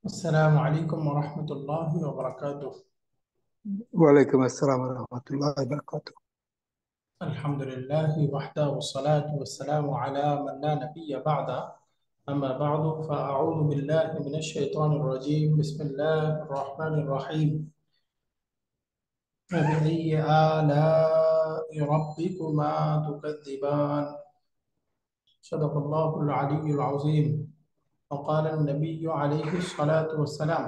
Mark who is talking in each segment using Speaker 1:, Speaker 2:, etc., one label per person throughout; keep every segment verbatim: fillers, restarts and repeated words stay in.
Speaker 1: السلام عليكم ورحمة الله وبركاته.
Speaker 2: وعليكم السلام ورحمة الله وبركاته.
Speaker 1: الحمد لله وحده والصلاة والسلام على من لا نبي بعده. أما بعد فأعوذ بالله من الشيطان الرجيم. بسم الله الرحمن الرحيم. فبأي آلاء ربكما تكذبان؟ صدق الله العلي العظيم. وقال النبي عليه الصلاة والسلام: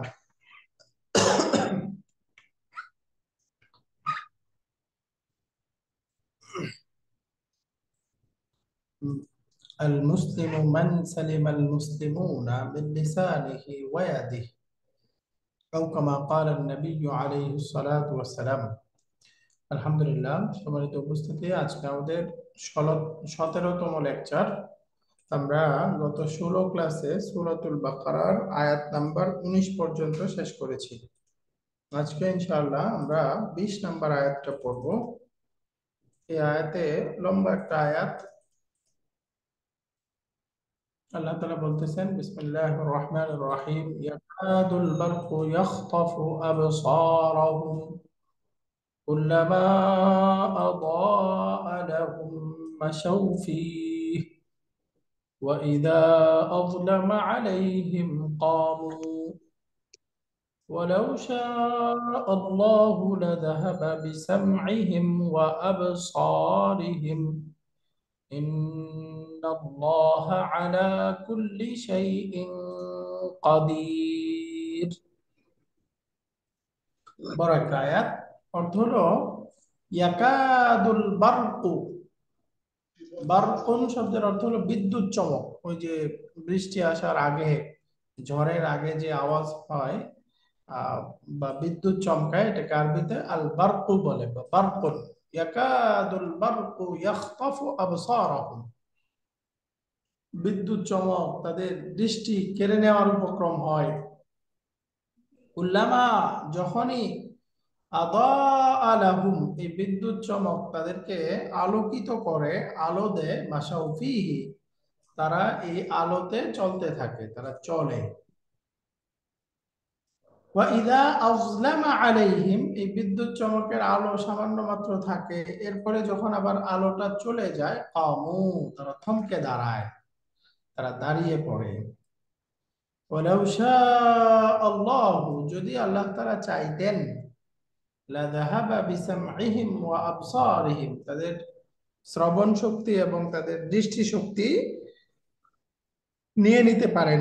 Speaker 1: المسلم من سلم المسلمون من لسانه ويده، أو كما قال النبي عليه الصلاة والسلام। আলহামদুলিল্লাহ, সম্মানিত উপস্থিতি, আজকে আমাদের সতেরোতম লেকচার। আমরা গত ষোলো ক্লাসে সূরাতুল বাকারার আয়াত নাম্বার উনিশ পর্যন্ত শেষ করেছি। আজকে ইনশাআল্লাহ আমরা বিশ নাম্বার আয়াতটা পড়ব। এই আয়াতে লম্বা একটা আয়াত। আল্লাহ তাআলা বলতেছেন, বিসমিল্লাহির রহমানির রহিম, ইয়াকাদুল বারকু ইয়াখতাফু আবসারাহুম কুল্লামা আদাআ লাহুম মাশাউ ফীহ ওয়া ইযা আযলামা আলাইহিম ক্বামু ওয়ালাউ শাআ আল্লাহু লাযাহাবা বিসাম'ইহিম ওয়া আবসারিহিম ইন্নাল্লাহা আলা কুল্লি শাইইন কাদির। বড় একটা আয়াত। অর্থ হলো ইয়াকাদুল বারকু। বারকুন শব্দের অর্থ হলো বিদ্যুৎ চমক। ওই যে বৃষ্টি আসার আগে, ঝড়ের আগে যে আওয়াজ হয়, আহ, বা বিদ্যুৎ চমকায়, এটাকে আরবিতে আল বারকু বলে বা বারকুন। ইয়াকাদুল বারকু ইয়াখতাফু আবসারাহুম। বিদ্যুৎ চমক তাদের দৃষ্টি কেড়ে নেওয়ার উপক্রম হয়। কুল্লামা, যখনই, আদাআ লাহুম, এই বিদ্যুৎ চমক তাদেরকে আলোকিত করে, আলো দেয়, মাশাউ ফীহি, তারা এই আলোতে চলতে থাকে, তারা চলে। ওয়া ইযা আযলামা আলাইহিম, এই বিদ্যুৎ চমকের আলো সামান্য মাত্র থাকে, এরপরে যখন আবার আলোটা চলে যায়, কামু, তারা থমকে দাঁড়ায়, তারা দাঁড়িয়ে পড়ে। ওয়ালাউ শাআ আল্লাহু, যদি আল্লাহ তাআলা চাইতেন, লাযাহাবা বিসাম'ইহিম ওয়া আবসারিহিম, তাদের শ্রবণ শক্তি এবং তাদের দৃষ্টি শক্তি নিয়ে নিতে পারেন।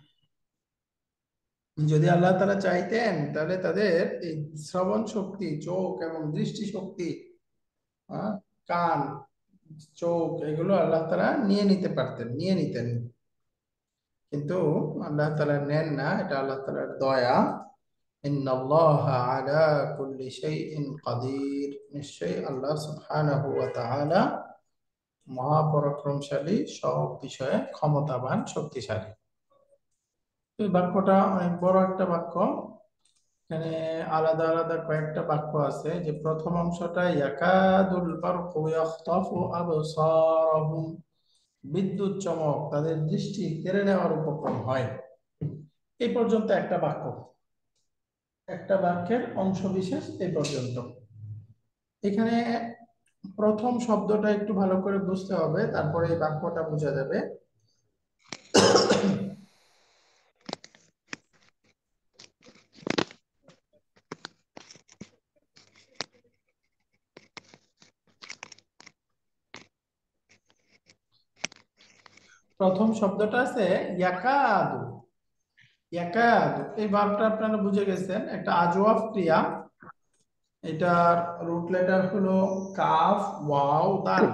Speaker 1: যদি আল্লাহ তাআলা চাইতেন, তাহলে তাদের এই শ্রবণ শক্তি, চোখ এবং দৃষ্টি শক্তি, আহ, কান, চোখ, এগুলো আল্লাহ তাআলা নিয়ে নিতে পারতেন, নিয়ে নিতেন। কিন্তু আল্লাহ তাআলা নেন না, এটা আল্লাহ তাআলার দয়া। ইন্নাল্লাহা আলা কুল্লি শাইইন কাদির, নিশ্চয়ই আল্লাহ সুবহানাহু ওয়া তাআলা মহাপরাক্রমশালী, সব বিষয়ে ক্ষমতাবান, শক্তিশালী। এই বাক্যটা অনেক বড় একটা বাক্য। এখানে আলাদা আলাদা কয়েকটা বাক্য আছে। যে প্রথম অংশটা, ইয়াকাদুল বারকু ইয়াখতাফু আবসারাহুম, বিদ্যুৎ চমক তাদের দৃষ্টি কেড়ে নেওয়ার উপক্রম হয়, এই পর্যন্ত একটা বাক্য, একটা বাক্যের অংশ বিশেষ এই পর্যন্ত। এখানে প্রথম শব্দটা একটু ভালো করে বুঝতে হবে, তারপরে এই বাক্যটা বোঝা যাবে। প্রথম শব্দটা আছে ইয়াকাদু। ইয়াকাদু, এই ভার্বটা আপনারা বুঝে গেছেন, একটা আজওয়াফ ক্রিয়া। এটার রুট লেটার হলো কাফ ওয়াও দাল।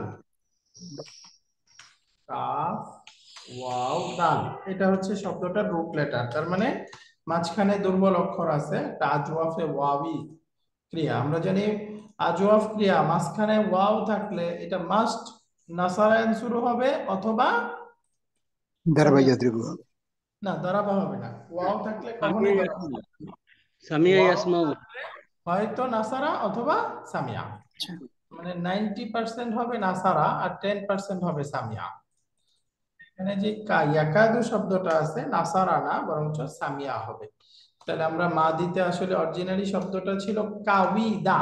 Speaker 1: কাফ ওয়াও দাল, এটা হচ্ছে শব্দটার রুট লেটার। তার মানে মাঝখানে দুর্বল অক্ষর আছে, একটা আজওয়াফে ওয়াবি ক্রিয়া। আমরা জানি আজওয়াফ ক্রিয়া মাঝখানে ওয়াও থাকলে এটা মাস্ট নাসারায়ন শুরু হবে, অথবা
Speaker 2: ضرب
Speaker 1: সামিয়া।
Speaker 2: يضرب.
Speaker 1: না, দাঁড়াবা হবে না, ওয়াও থাকলে
Speaker 3: সামিয়া
Speaker 1: কখনোই দাঁড়াবা
Speaker 3: ইয়াসমাউ
Speaker 1: না।
Speaker 3: সামিয়া
Speaker 1: ওয়াও
Speaker 3: ইয়াসমাউ
Speaker 1: হয়তো নাসারা অথবা সামিয়া, মানে নাইনটি পার্সেন্ট হবে নাসারা আর টেন পার্সেন্ট হবে সামিয়া। এখানে যে কা- ইয়াকাদু শব্দটা আছে নাসারা না বরঞ্চ সামিয়া হবে। তাহলে আমরা মাদিতে আসলে অরিজিনালি শব্দটা ছিল কাউইদা,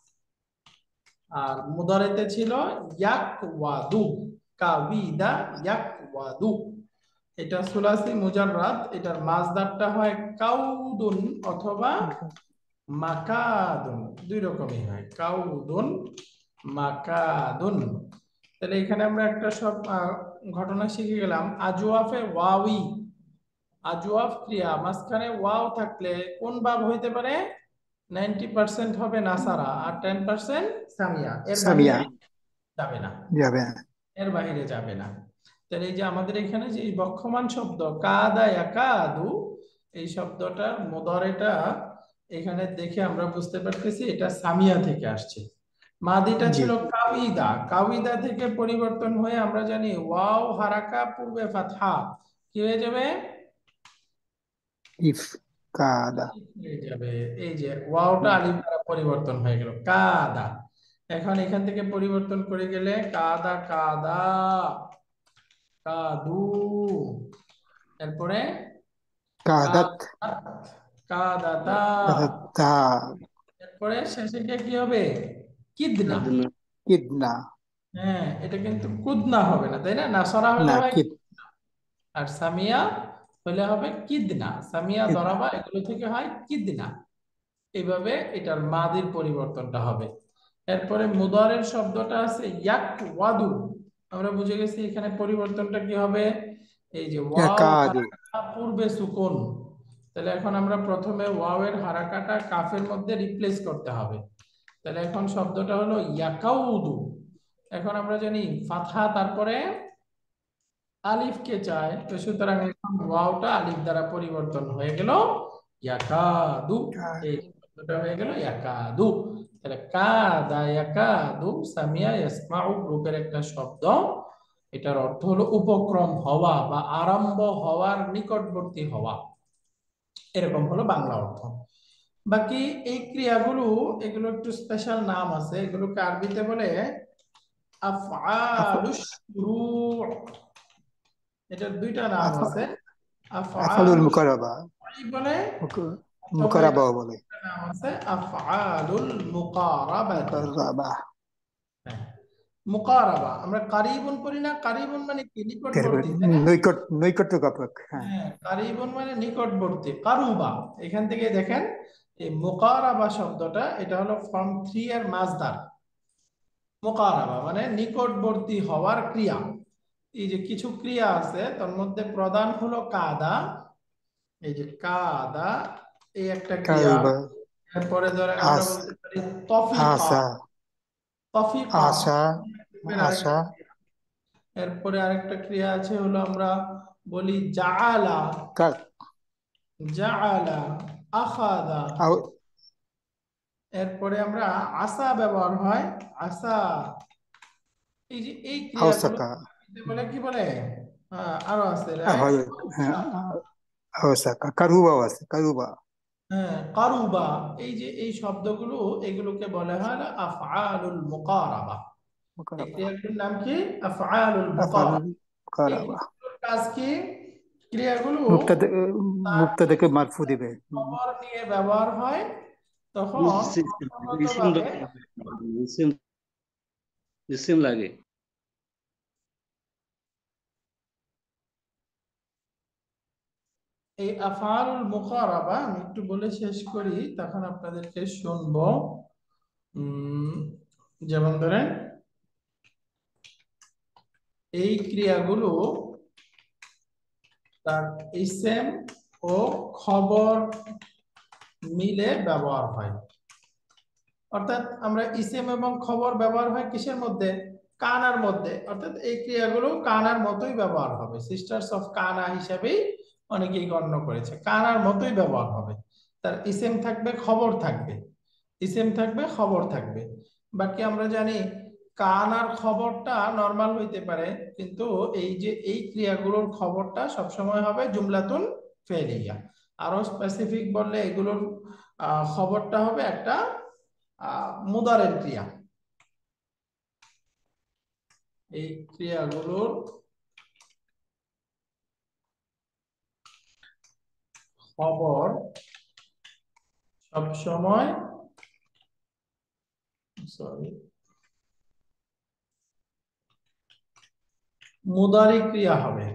Speaker 1: আর মুদারেতে ছিল ইয়াকওয়াদু। কাউইদা ইয়াকওয়াদু, এটা সুলাসি মুজাররাদ, এটার মাজদারটা হয় কাউদুন অথবা মাকাদুন, দুই রকমই হয়, কাউদুন মাকাদুন। তাহলে এখানে আমরা একটা সব আহ, ঘটনা শিখে গেলাম। আজওয়াফে ওয়াওই, আজওয়াফ ক্রিয়া মাঝখানে ওয়াও থাকলে কোন ভাব হইতে পারে? নাইনটি পার্সেন্ট হবে নাসারা আর টেন পার্সেন্ট সামিয়া, এর
Speaker 2: সামিয়া
Speaker 1: বাহিরে যাবে না,
Speaker 2: যাবে।
Speaker 1: এর বাহিরে যাবে না। তাহলে এই যে আমাদের এখানে যে এই বক্ষমান শব্দ কাদা ইয়াকাদু, এই শব্দটার মুদারেটা এখানে দেখে আমরা বুঝতে পারতেছি এটা সামিয়া থেকে আসছে। মাদিটা
Speaker 2: জি।
Speaker 1: ছিল কাবিদা, কাবিদা থেকে পরিবর্তন হয়ে আমরা জানি ওয়াও হারাকা পূর্বে ফাতহা কি হয়ে যাবে?
Speaker 2: ইফ কাদা।
Speaker 1: হয়ে যাবে। এই যে ওয়াওটা আলিফ দ্বারা পরিবর্তন হয়ে গেল কাদা। এখন এখান থেকে পরিবর্তন করে গেলে কাদা কাদা, কাদু, এরপরে
Speaker 2: কাদাত।
Speaker 1: কাদাত, কাদাতা,
Speaker 2: কাদাতা।
Speaker 1: এরপরে শেষে গিয়ে কি হবে? কিদনা।
Speaker 3: আদনা।
Speaker 2: কিদনা।
Speaker 1: হ্যাঁ, এটা কিন্তু কুদনা হবে না, তাই না? নাসরা হলে
Speaker 2: না
Speaker 1: হয়,
Speaker 2: কিদ।
Speaker 1: আর সামিয়া হলে হবে কিদনা। সামিয়া
Speaker 2: কিদনা।
Speaker 1: দরাবা এগুলো থেকে হয় কিদনা। এইভাবে এটার মাদির পরিবর্তনটা হবে। এরপরে মুদারের শব্দটা আছে ইয়াকওয়াদু, আমরা বুঝে গেছি এখানে পরিবর্তনটা কি হবে। এই যে ওয়াও
Speaker 2: ইয়াকাদু।
Speaker 1: হারাকা পূর্বে সুকুন, তাহলে এখন আমরা প্রথমে ওয়াও এর হারাকাটা কাফের মধ্যে রিপ্লেস করতে হবে। তাহলে এখন শব্দটা হলো ইয়াকাউদু। এখন আমরা জানি ফাতহা তারপরে আলিফকে চায়, তো সুতরাং এখন ওয়াওটা আলিফ দ্বারা পরিবর্তন হয়ে গেল ইয়াকাদু, এই শব্দটা হয়ে গেল ইয়াকাদু। তাহলে কাদা ইয়াকাদু সামিয়া ইয়াসমাউ গ্রুপের একটা শব্দ, এটার অর্থ হলো উপক্রম হওয়া বা আরম্ভ হওয়ার নিকটবর্তী হওয়া, এরকম হলো বাংলা অর্থ। বাকি এই ক্রিয়াগুলো, এগুলো একটু স্পেশাল নাম আছে, এগুলোকে আরবিতে বলে
Speaker 2: আফ-
Speaker 1: আফআলুশ শুরু। এটার দুইটা নাম
Speaker 2: আফ-
Speaker 1: আছে,
Speaker 2: আফআলুল
Speaker 1: আফআলুশ
Speaker 2: মুকারাবা।
Speaker 1: বলে,
Speaker 2: মুক-
Speaker 1: অথবা এটা
Speaker 2: মুকারাবাও বলে।
Speaker 1: নাম আছে আফআলুল মুকারাবাতি।
Speaker 2: মুকারাবা।
Speaker 1: হ্যাঁ, মুকারাবা আমরা কারিবুন পড়ি না, কারিবুন মানে কি?
Speaker 2: তারপর
Speaker 1: নিকটবর্তী, তাই না?
Speaker 2: নৈকট নৈকট্য জ্ঞাপক। হ্যাঁ।
Speaker 1: হ্যাঁ, কারিবুন মানে নিকটবর্তী, কারুবা। এখান থেকে দেখেন এই মুকারাবা শব্দটা, এটা হলো ফর্ম থ্রি এর মাজদার। মুকারাবা মানে নিকটবর্তী হওয়ার ক্রিয়া। এই যে কিছু ক্রিয়া আছে তার মধ্যে প্রধান হলো কাদা, এই যে কাদা, এই একটা ক্রিয়া।
Speaker 2: কারুবা।
Speaker 1: এরপরে ধরেন আমরা
Speaker 2: আস
Speaker 1: বলতে পারি তফিকা,
Speaker 2: আসা।
Speaker 1: তফিকা
Speaker 2: আশা। আশা।
Speaker 1: আরেকটা ক্রিয়া। এরপরে আরেকটা ক্রিয়া আছে হলো আমরা বলি জাআলা,
Speaker 2: কা।
Speaker 1: জাআলা, আখাযা।
Speaker 2: আও।
Speaker 1: এরপরে আমরা আসা ব্যবহার হয়, আসা। এই যে এই ক্রিয়াগুলো
Speaker 2: আওসাকা।
Speaker 1: বলে কি বলে? হ্যাঁ, আরো আছে, রাইট।
Speaker 2: আহ- হ্যাঁ, আওসাকা কারুবাও আছে কারুবা।
Speaker 1: হ্যাঁ, কারুবা। এই যে এই শব্দগুলো, এগুলোকে বলা হয় আফআলুল মুকারাবা। এই
Speaker 2: মুকারাবা।
Speaker 1: ক্রিয়াগুলোর নাম কি? আফআলুল মুকারাবা।
Speaker 2: আফআলুল
Speaker 1: এই
Speaker 2: মুকারাবা।
Speaker 1: ক্রিয়াগুলোর কাজ কি? ক্রিয়াগুলো
Speaker 2: মুক্তাদা।
Speaker 1: তার
Speaker 2: মুক্তাদাকে মারফু দিবে। হুম।
Speaker 1: খবর নিয়ে ব্যবহার হয়, তখন
Speaker 3: ইসিম
Speaker 1: ক্রমাগতভাবে
Speaker 3: ইসিম ইসিম লাগে।
Speaker 1: এই আফআলুল মুকারাবা আমি একটু বলে শেষ করি, তখন আপনাদেরকে শুনবো। উম যেমন ধরেন এই ক্রিয়াগুলো তার ইসেম ও খবর মিলে ব্যবহার হয়। অর্থাৎ আমরা ইসেম এবং খবর ব্যবহার হয় কিসের মধ্যে? কানার মধ্যে। অর্থাৎ এই ক্রিয়াগুলো কানার মতোই ব্যবহার হবে, সিস্টার্স অফ কানা হিসাবেই অনেকেই গণ্য করেছে, কানার মতোই ব্যবহার হবে। তার ইসেম থাকবে, খবর থাকবে, ইসেম থাকবে, খবর থাকবে। বাকি আমরা জানি কানার খবরটা নরমাল হইতে পারে, কিন্তু এই যে এই ক্রিয়াগুলোর খবরটা সবসময় হবে জুমলাতুন ফেলিয়া। আরো স্পেসিফিক বললে এগুলোর আহ, খবরটা হবে একটা আহ মুদারের ক্রিয়া। এই ক্রিয়াগুলোর খবর সব সময় সরি মুদারি ক্রিয়া হবে।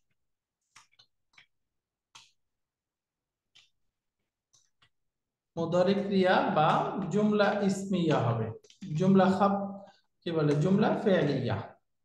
Speaker 1: মুদারি ক্রিয়া বা জুমলা ইসমিয়া হবে। জুমলা খাব কি বলে, জুমলা ফেলিয়া।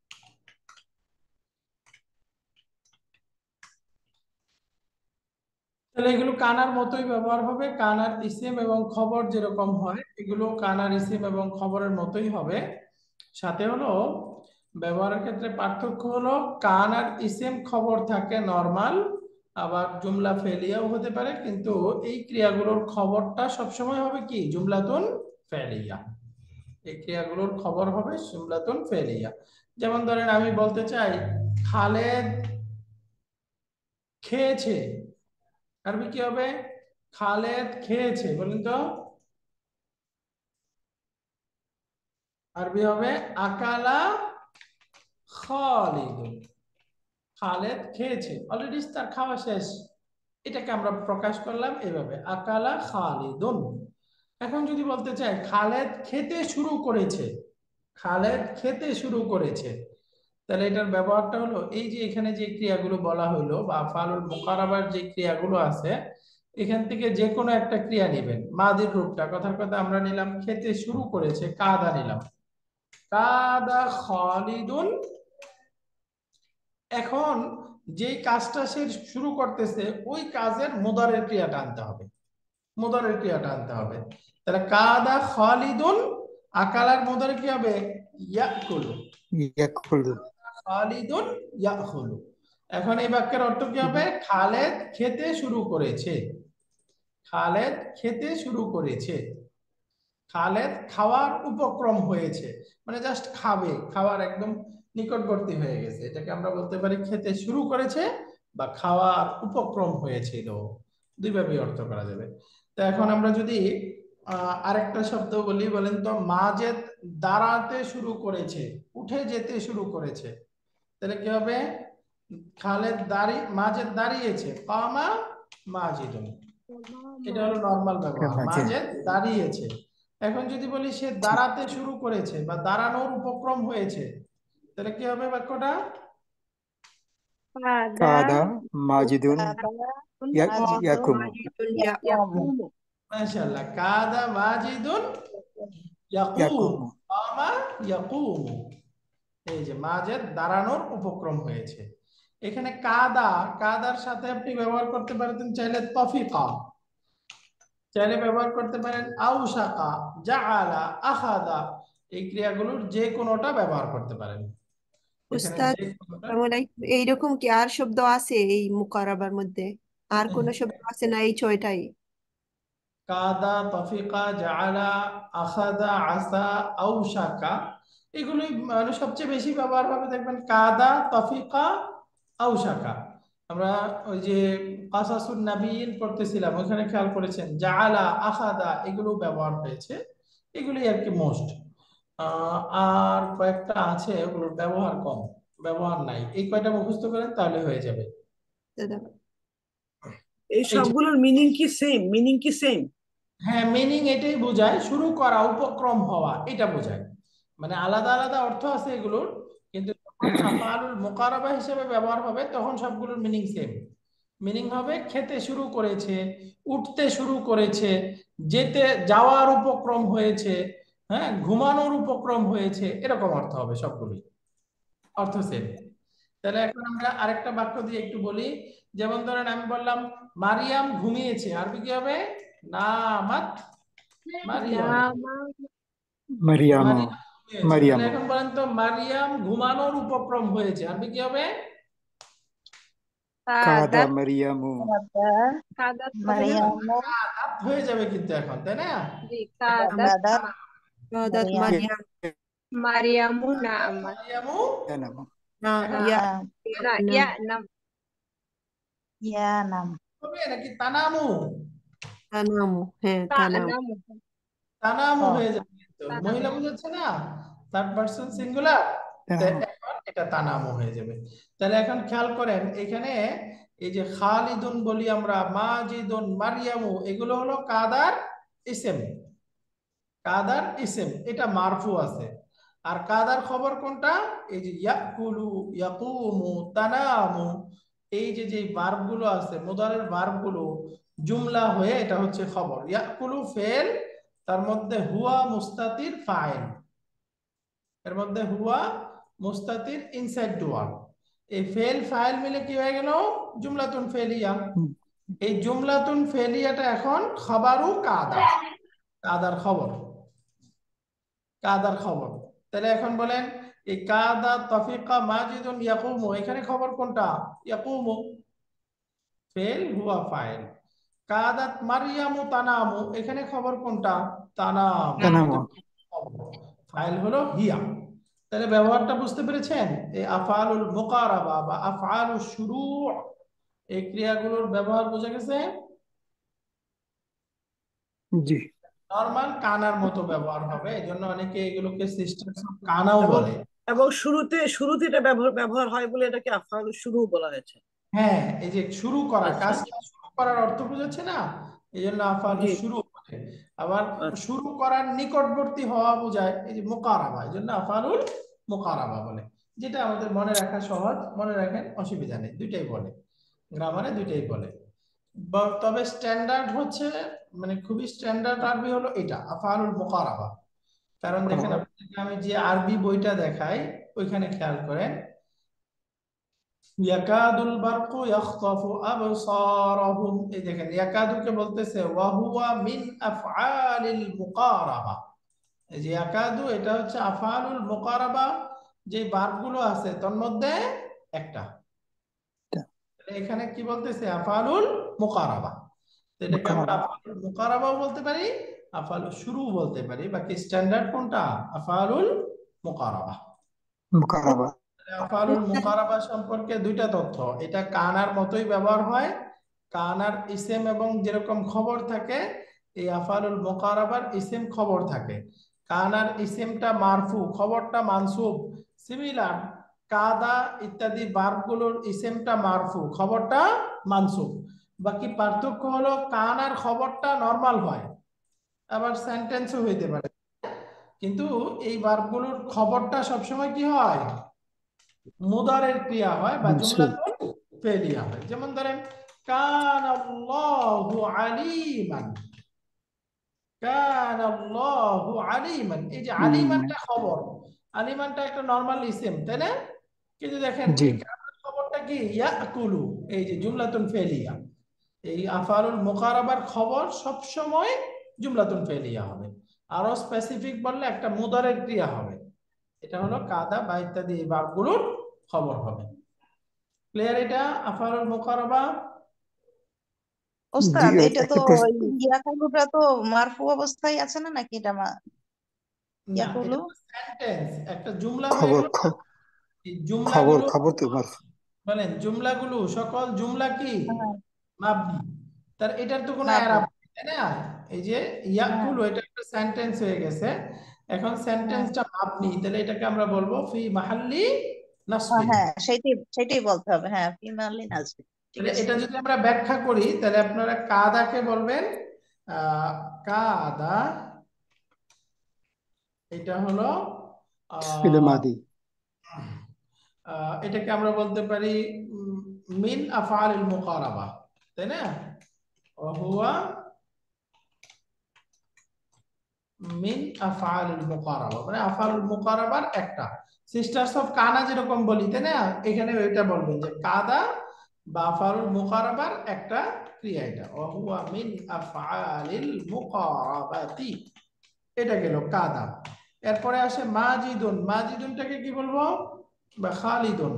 Speaker 1: তাহলে এগুলো কানার মতোই ব্যবহার হবে। কানার ইসিম এবং খবর যেরকম হয় এগুলো কানার ইসিম এবং খবরের মতোই হবে। সাথে হলো ব্যবহারের ক্ষেত্রে পার্থক্য হলো কান আর ইসিম খবর থাকে নরমাল, আবার জুমলা ফেলিয়াও হতে পারে, কিন্তু এই ক্রিয়াগুলোর খবরটা সবসময় হবে কি জুমলাতুন ফেলিয়া। এই ক্রিয়াগুলোর খবর হবে জুমলাতুন ফেলিয়া। যেমন ধরেন আমি বলতে চাই খালেদ খেয়েছে, আরবি কি হবে? খালেদ খেয়েছে, বলুন তো। আরবি হবে আকালা খালিদুন। খালেদ খেয়েছে, অলরেডি তার খাওয়া শেষ, এটাকে আমরা প্রকাশ করলাম এভাবে আকালা খালিদুন। এখন যদি বলতে চাই খালেদ খেতে শুরু করেছে, খালেদ খেতে শুরু করেছে, তাহলে এটার ব্যবহারটা হলো এই যে এখানে যে ক্রিয়াগুলো বলা হলো বা আফআলুল মুকাররাবার যে ক্রিয়াগুলো আছে এখান থেকে যে কোনো একটা ক্রিয়া নেবেন। মাদির রূপটা কথার কথা আমরা নিলাম খেতে শুরু করেছে, কাদা নিলাম, কাদা খালিদুন। এখন যেই কাজটা সে শুরু করতেছে ওই কাজের মুদারের ক্রিয়াটা আনতে হবে, মুদারের ক্রিয়াটা আনতে হবে। তাহলে কাদা খালিদুন, আকালার মুদারে কি হবে? ইয়াকুলু।
Speaker 2: ইয়াকুলু।
Speaker 1: খালিদুন ইয়াকুলু। এখন এই বাক্যের অর্থ কি হবে? খালেদ খেতে শুরু করেছে, খালেদ খেতে শুরু করেছে, খালেদ খাওয়ার উপক্রম হয়েছে, মানে জাস্ট খাবে, খাওয়ার একদম নিকটবর্তী হয়ে গেছে, এটাকে আমরা বলতে পারি খেতে শুরু করেছে বা খাওয়ার উপক্রম হয়েছিল, দুইভাবে অর্থ করা যাবে। তো এখন আমরা যদি আহ আরেকটা শব্দ বলি, বলেন তো মাজেদ দাঁড়াতে শুরু করেছে, উঠে যেতে শুরু করেছে, তাহলে কি হবে? খালেদ দাঁড়িয়ে মাজেদ দাঁড়িয়েছে, কামা মাজিদুন। এটা হলো নরমাল ব্যবহার, মাজেদ দাঁড়িয়েছে। এখন যদি বলি সে দাঁড়াতে শুরু করেছে বা দাঁড়ানোর উপক্রম হয়েছে, তাহলে কি হবে বাক্যটা?
Speaker 2: কাদা মাজিদুন ইয়াকুমু।
Speaker 1: মাশাআল্লাহ, কাদা মাজিদুন ইয়াকুম,
Speaker 2: ইয়াকুমু।
Speaker 1: কামা ইয়াকুমু। এই যে মাজেদ দাঁড়ানোর উপক্রম হয়েছে। এখানে কাদা, কাদার সাথে আপনি ব্যবহার করতে পারতেন চাইলে তফিকা, চাইলে ব্যবহার করতে পারেন আউসাকা, জাআলা, আখাদা, এই ক্রিয়াগুলোর যে কোনোটা ব্যবহার করতে পারেন। এখানে
Speaker 4: উস্তাদ
Speaker 1: যে কোনোটা।
Speaker 4: মানে এইরকম কি আর শব্দ আছে এই মুকারাবার মধ্যে? আর কোন শব্দ আছে না এই ছয়টাই?
Speaker 1: কাদা, তফিকা, জাআলা, আখাদা, আসা, আউসাকা, এগুলোই মানে সবচেয়ে বেশি ব্যবহার হবে দেখবেন কাদা, তফিকা, আউসাকা। আমরা ওই যে কাসাসুন নাবিয়িন পড়তেছিলাম ওখানে খেয়াল করেছেন জাআলা, আখাদা এগুলো ব্যবহার হয়েছে, এগুলোই আর কি মোস্ট। আর কয়েকটা আছে ওগুলোর ব্যবহার কম, ব্যবহার নাই, এই কয়টা মুখস্থ করেন তাহলে হয়ে যাবে।
Speaker 4: দাদা
Speaker 5: এই সবগুলোর মিনিং কি সেম? মিনিং কি সেম?
Speaker 1: হ্যাঁ, মিনিং এটাই বোঝায়, শুরু করা, উপক্রম হওয়া, এটা বোঝায়। মানে আলাদা আলাদা অর্থ আছে এগুলোর, কিন্তু যখন আফআলুল মুকারাবা হিসেবে ব্যবহার হবে তখন সবগুলোর মিনিং সেম। মিনিং হবে খেতে শুরু করেছে, উঠতে শুরু করেছে, যেতে যাওয়ার উপক্রম হয়েছে, হ্যাঁ ঘুমানোর উপক্রম হয়েছে, এরকম অর্থ হবে সবগুলোই, অর্থ সেম। তাহলে এখন আমরা আরেকটা বাক্য দিয়ে একটু বলি। যেমন ধরেন আমি বললাম মারিয়াম ঘুমিয়েছে, আরবি কি হবে? নামাত মারিয়াম।
Speaker 2: মারিয়ামু।
Speaker 1: মারিয়াম ঘুমিয়েছে, তাহলে
Speaker 2: মারিয়ামু।
Speaker 1: এখন বলেন তো মারিয়াম ঘুমানোর উপক্রম হয়েছে, আরবি কি হবে?
Speaker 2: কাদা মারিয়ামু।
Speaker 4: কাদাত
Speaker 6: মারিয়ামু
Speaker 1: কাদাত হয়ে যাবে কিন্তু এখন, তাই না?
Speaker 4: কাদাত
Speaker 6: কাদাত
Speaker 4: কাদাত
Speaker 6: মারিয়াম
Speaker 4: মারিয়াম
Speaker 7: মারিয়ামু নাআমাত
Speaker 1: মারিয়ামু।
Speaker 2: ইয়ানামু।
Speaker 4: না
Speaker 1: এখন
Speaker 4: ইয়া
Speaker 7: না
Speaker 4: নাম
Speaker 7: ইয়ানাম
Speaker 6: ইয়ানাম
Speaker 1: হবে নাকি তানামু?
Speaker 4: তানামু, হ্যাঁ তানামু।
Speaker 7: তানামু
Speaker 1: তানামু
Speaker 6: ও
Speaker 1: হয়ে যাবে কিন্তু,
Speaker 7: তানামু
Speaker 1: মহিলা বুঝাচ্ছে না, থার্ড পারসন সিঙ্গুলার,
Speaker 2: ইয়ানামু।
Speaker 1: এখন এটা তানামু হয়ে যাবে। তাহলে এখন খেয়াল করেন এখানে এই যে খালিদুন বলি আমরা, মাজিদুন, মারিয়ামু, এগুলো হলো কাদার ইসেম। কাদার ইসেম এটা মারফু আছে। আর কাদার খবর কোনটা? এই যে ইয়াকুলু, ইয়াকুমু, তানামু, এই যে যে ভার্ব গুলো আছে, মুদারের ভার্ব গুলো জুমলা হয়ে এটা হচ্ছে খবর। ইয়াকুলু ফেল, তার মধ্যে হুয়া মুস্তাতির ফাইল, এর মধ্যে হুয়া মুস্তাতির ইনসাইড ডুয়ার, এই ফেল ফাইল মিলে কি হয়ে গেল? জুমলাতুন ফেলিয়া।
Speaker 2: হুম,
Speaker 1: এই জুমলাতুন ফেলিয়াটা এখন খবরু কাদা, কাদার খবর, কাদার খবর। তাহলে এখন বলেন এই কাদা তফিকা মাজিদুন ইয়াকুমু, এখানে খবর কোনটা? ইয়াকুমু, ফেল হুয়া ফাইল। কাদাত মারিয়ামু তানামু, এখানে খবর কোনটা? তানামু,
Speaker 2: তানামু।
Speaker 1: ফাইল হলো হিয়া। তাহলে ব্যবহারটা বুঝতে পেরেছেন? এই আফআলুল মুকারাবা বা আফআলুশ শুরু', এই ক্রিয়াগুলোর ব্যবহার বোঝা গেছে?
Speaker 2: জি।
Speaker 1: নরমাল কানার মতো ব্যবহার হবে, এজন্য অনেকে এগুলোকে সিস্টেমস অফ কানাও
Speaker 5: এবং
Speaker 1: বলে।
Speaker 5: এবং শুরুতে শুরুতে এটা ব্যবহার ব্যবহার হয় বলে এটাকে আফআল শুরু বলা হয়েছে।
Speaker 1: হ্যাঁ, এই যে শুরু করা,
Speaker 5: আচ্ছা।
Speaker 1: কাজটা শুরু করার অর্থ বুঝাচ্ছে না, এই জন্য আফআলু
Speaker 5: জি।
Speaker 1: শুরু বলে। আবার
Speaker 5: আচ্ছা।
Speaker 1: শুরু করার নিকটবর্তী হওয়া বোঝায়, এই যে মুকারাবা, এই জন্য আফআলুল মুকারাবা বলে। যেটা আমাদের মনে রাখা সহজ, মনে রাখেন, অসুবিধা নেই, দুইটাই বলে, গ্রামারে দুইটাই বলে। ব- তবে স্ট্যান্ডার্ড হচ্ছে, মানে খুবই স্ট্যান্ডার্ড আরবি হলো এটা আফআলুল মুকারাবা। কারণ দেখেন আপনাদেরকে আমি যে আরবি বইটা দেখাই ওইখানে খেয়াল করেন, ইয়াকাদুল বারকু ইয়াখতাফু আবসারাহুম, এই দেখেন ইয়াকাদুকে বলতেছে ওয়া হুয়া মিন আফআলিল মুকারাবা। এই যে ইয়াকাদু এটা হচ্ছে আফআলুল মুকারাবা, যে ভার্বগুলো আছে তার মধ্যে একটা। তাহলে এখানে কি বলতেছে? আফআলুল মুকারাবা। তো এটাকে আমরা আফআলুল মুকারাবাও বলতে পারি, আফআলুল শুরু বলতে পারি, বাকি স্ট্যান্ডার্ড কোনটা? আফআলুল মুকারাবা।
Speaker 2: মুকারাবা।
Speaker 1: আফআলুল মুকারাবা সম্পর্কে দুইটা তথ্য, এটা কানার মতোই ব্যবহার হয়। কানার ইসেম এবং যেরকম খবর থাকে, এই আফআলুল মুকারাবার ইসেম খবর থাকে। কানার ইসেমটা মারফু, খবরটা মানসুব। সিমিলার কাদা ইত্যাদি ভার্বগুলোর ইসেমটা মারফু, খবরটা মানসুব। বাকি পার্থক্য হলো কানার খবরটা নরমাল হয়, আবার সেন্টেন্সও হইতে পারে, কিন্তু এই ভার্বগুলোর খবরটা সবসময় কি হয়? মুদারের ক্রিয়া হয় বা জুমলাতুন ফেলিয়া হয়। যেমন ধরেন কানাল্লাহু আলিমান, কানাল্লাহু আলিমান, এই যে আলিমানটা খবর, আলিমানটা একটা নরমাল ইসেম, তাই না? কিন্তু দেখেন
Speaker 2: জি।
Speaker 1: এই কানার খবরটা কি? ইয়াকুলু, এই যে জুমলাতুন ফেলিয়া। এই আফআলুল মুকারাবার খবর সব সময় জুমলাতুন ফেলিয়া হবে। আরো স্পেসিফিক বললে একটা মুদারের ক্রিয়া হবে, এটা হলো কাদা বা ইত্যাদি এই ভার্বগুলোর খবর হবে। ক্লিয়ার এটা আফআলুল মুকারাবা?
Speaker 6: ওস্তাদ
Speaker 2: জি,
Speaker 6: এটা তো
Speaker 2: একটা প্রশ্ন।
Speaker 6: ইয়াকুলুটা তো মারফু অবস্থায় আছে না নাকি এটা মা
Speaker 1: না, এটা
Speaker 6: ইয়াকুলু
Speaker 1: তো সেন্টেন্স, একটা জুমলা হয়ে
Speaker 2: খবর
Speaker 1: গেল।
Speaker 2: খ-
Speaker 1: এই
Speaker 2: খবর
Speaker 1: জুমলাগুলো
Speaker 2: খবর তো মারফু।
Speaker 1: বলেন, জুমলাগুলো সকল জুমলা কি
Speaker 6: হ্যাঁ
Speaker 1: মাবনি, তার এটার তো কোনো
Speaker 6: মারফু
Speaker 1: এরাব নেই, তাই না? এই যে
Speaker 6: হ্যাঁ
Speaker 1: ইয়াকুলু এটা একটা সেন্টেন্স হয়ে গেছে, এখন
Speaker 6: হ্যাঁ
Speaker 1: সেন্টেন্সটা মাবনি, তাহলে এটাকে আমরা বলবো ফি মাহাল্লি
Speaker 6: আহ,
Speaker 1: নাসবিন।
Speaker 6: হ্যাঁ সেটাই সেটাই বলতে হবে হ্যাঁ ফিমালি নাজবি ঠিক
Speaker 1: তাহলে
Speaker 6: আছে
Speaker 1: এটা যদি আমরা ব্যাখ্যা করি, তাহলে আপনারা কাদাকে বলবেন আহ কাদা, এটা হলো
Speaker 2: ফিলে
Speaker 1: আহ
Speaker 2: মাদি।
Speaker 1: আহ, এটাকে আমরা বলতে পারি উম, মিন আফআলিল মুকারাবা, তাই না? ওহুয়া মিন আফআলিল মুকারাবা, মানে আফআলুল মুকারাবার একটা। সিস্টার্স অফ কানা যেরকম বলি, তাই না? এখানে ওইটা বলবেন যে কাদা বা আফআলুল মুকারাবার একটা ক্রিয়া, এটা ওহুয়া মিন আফআলিল মুকারাবাতি, এটা গেল কাদা। এরপরে আসে মাজিদুন, মাজিদুনটাকে কি বলবো? বা খালিদুন,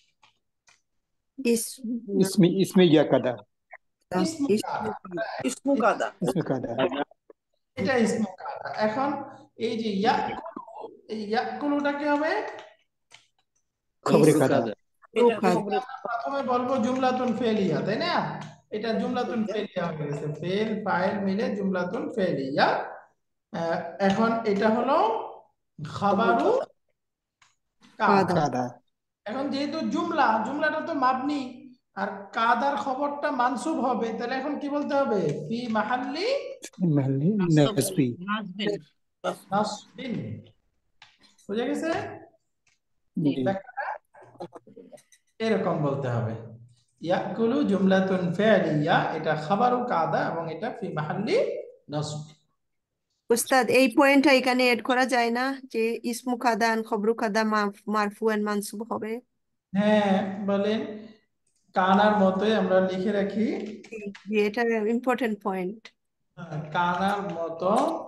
Speaker 4: ইস-
Speaker 2: ইসমি ইসমি ইয়াকাদা।
Speaker 1: ইসমু
Speaker 4: ইস-
Speaker 1: কাদা,
Speaker 5: ইসমু কাদা।
Speaker 2: ইসমি কাদা।
Speaker 1: এটা ইসমু কাদা। এখন এই যে ইয়াকুলু, এই ইয়াকুলুটা কি হবে?
Speaker 2: খবরে
Speaker 6: ইস
Speaker 2: কাদা।
Speaker 3: কাদা
Speaker 5: এটা
Speaker 4: কাদা।
Speaker 5: খবরের
Speaker 1: আমরা প্রথমে বলবো জুমলাতুন ফেলিয়া, তাই না? এটা জুমলাতুন ফেলিয়া হয়ে গেছে, ফেল ফাইল মিলে জুমলাতুন ফেলিয়া। আহ, এখন এটা হলো খাবারু কাদা।
Speaker 4: কাদা।
Speaker 2: কাদা।
Speaker 1: এখন যেহেতু জুমলা, জুমলাটা তো মাবনি, আর কাদার খবরটা মানসুব হবে, তাহলে এখন কি বলতে হবে? ফি মাহাল্লি
Speaker 2: محلي نسبي
Speaker 5: নাসবিন
Speaker 1: নাসবিন। বুঝে গেছে?
Speaker 2: জি
Speaker 1: ব্যাখ্যাটা এরকম বলতে হবে, ইয়াকুলু জুমলাতুন ফি'লিয়া, এটা খাবারু কাদা এবং এটা ফি মাহাল্লি নাসব।
Speaker 4: উস্তাদ এই পয়েন্টটা এখানে এড করা যায় না যে ইসমু কাদান খবরু কাদা মারফুয়ান মানসুব হবে?
Speaker 1: হ্যাঁ বলেন, কানার মতোই আমরা লিখে রাখি,
Speaker 4: যে এটা ইম্পর্টেন্ট পয়েন্ট।
Speaker 1: আহ, কানার মতো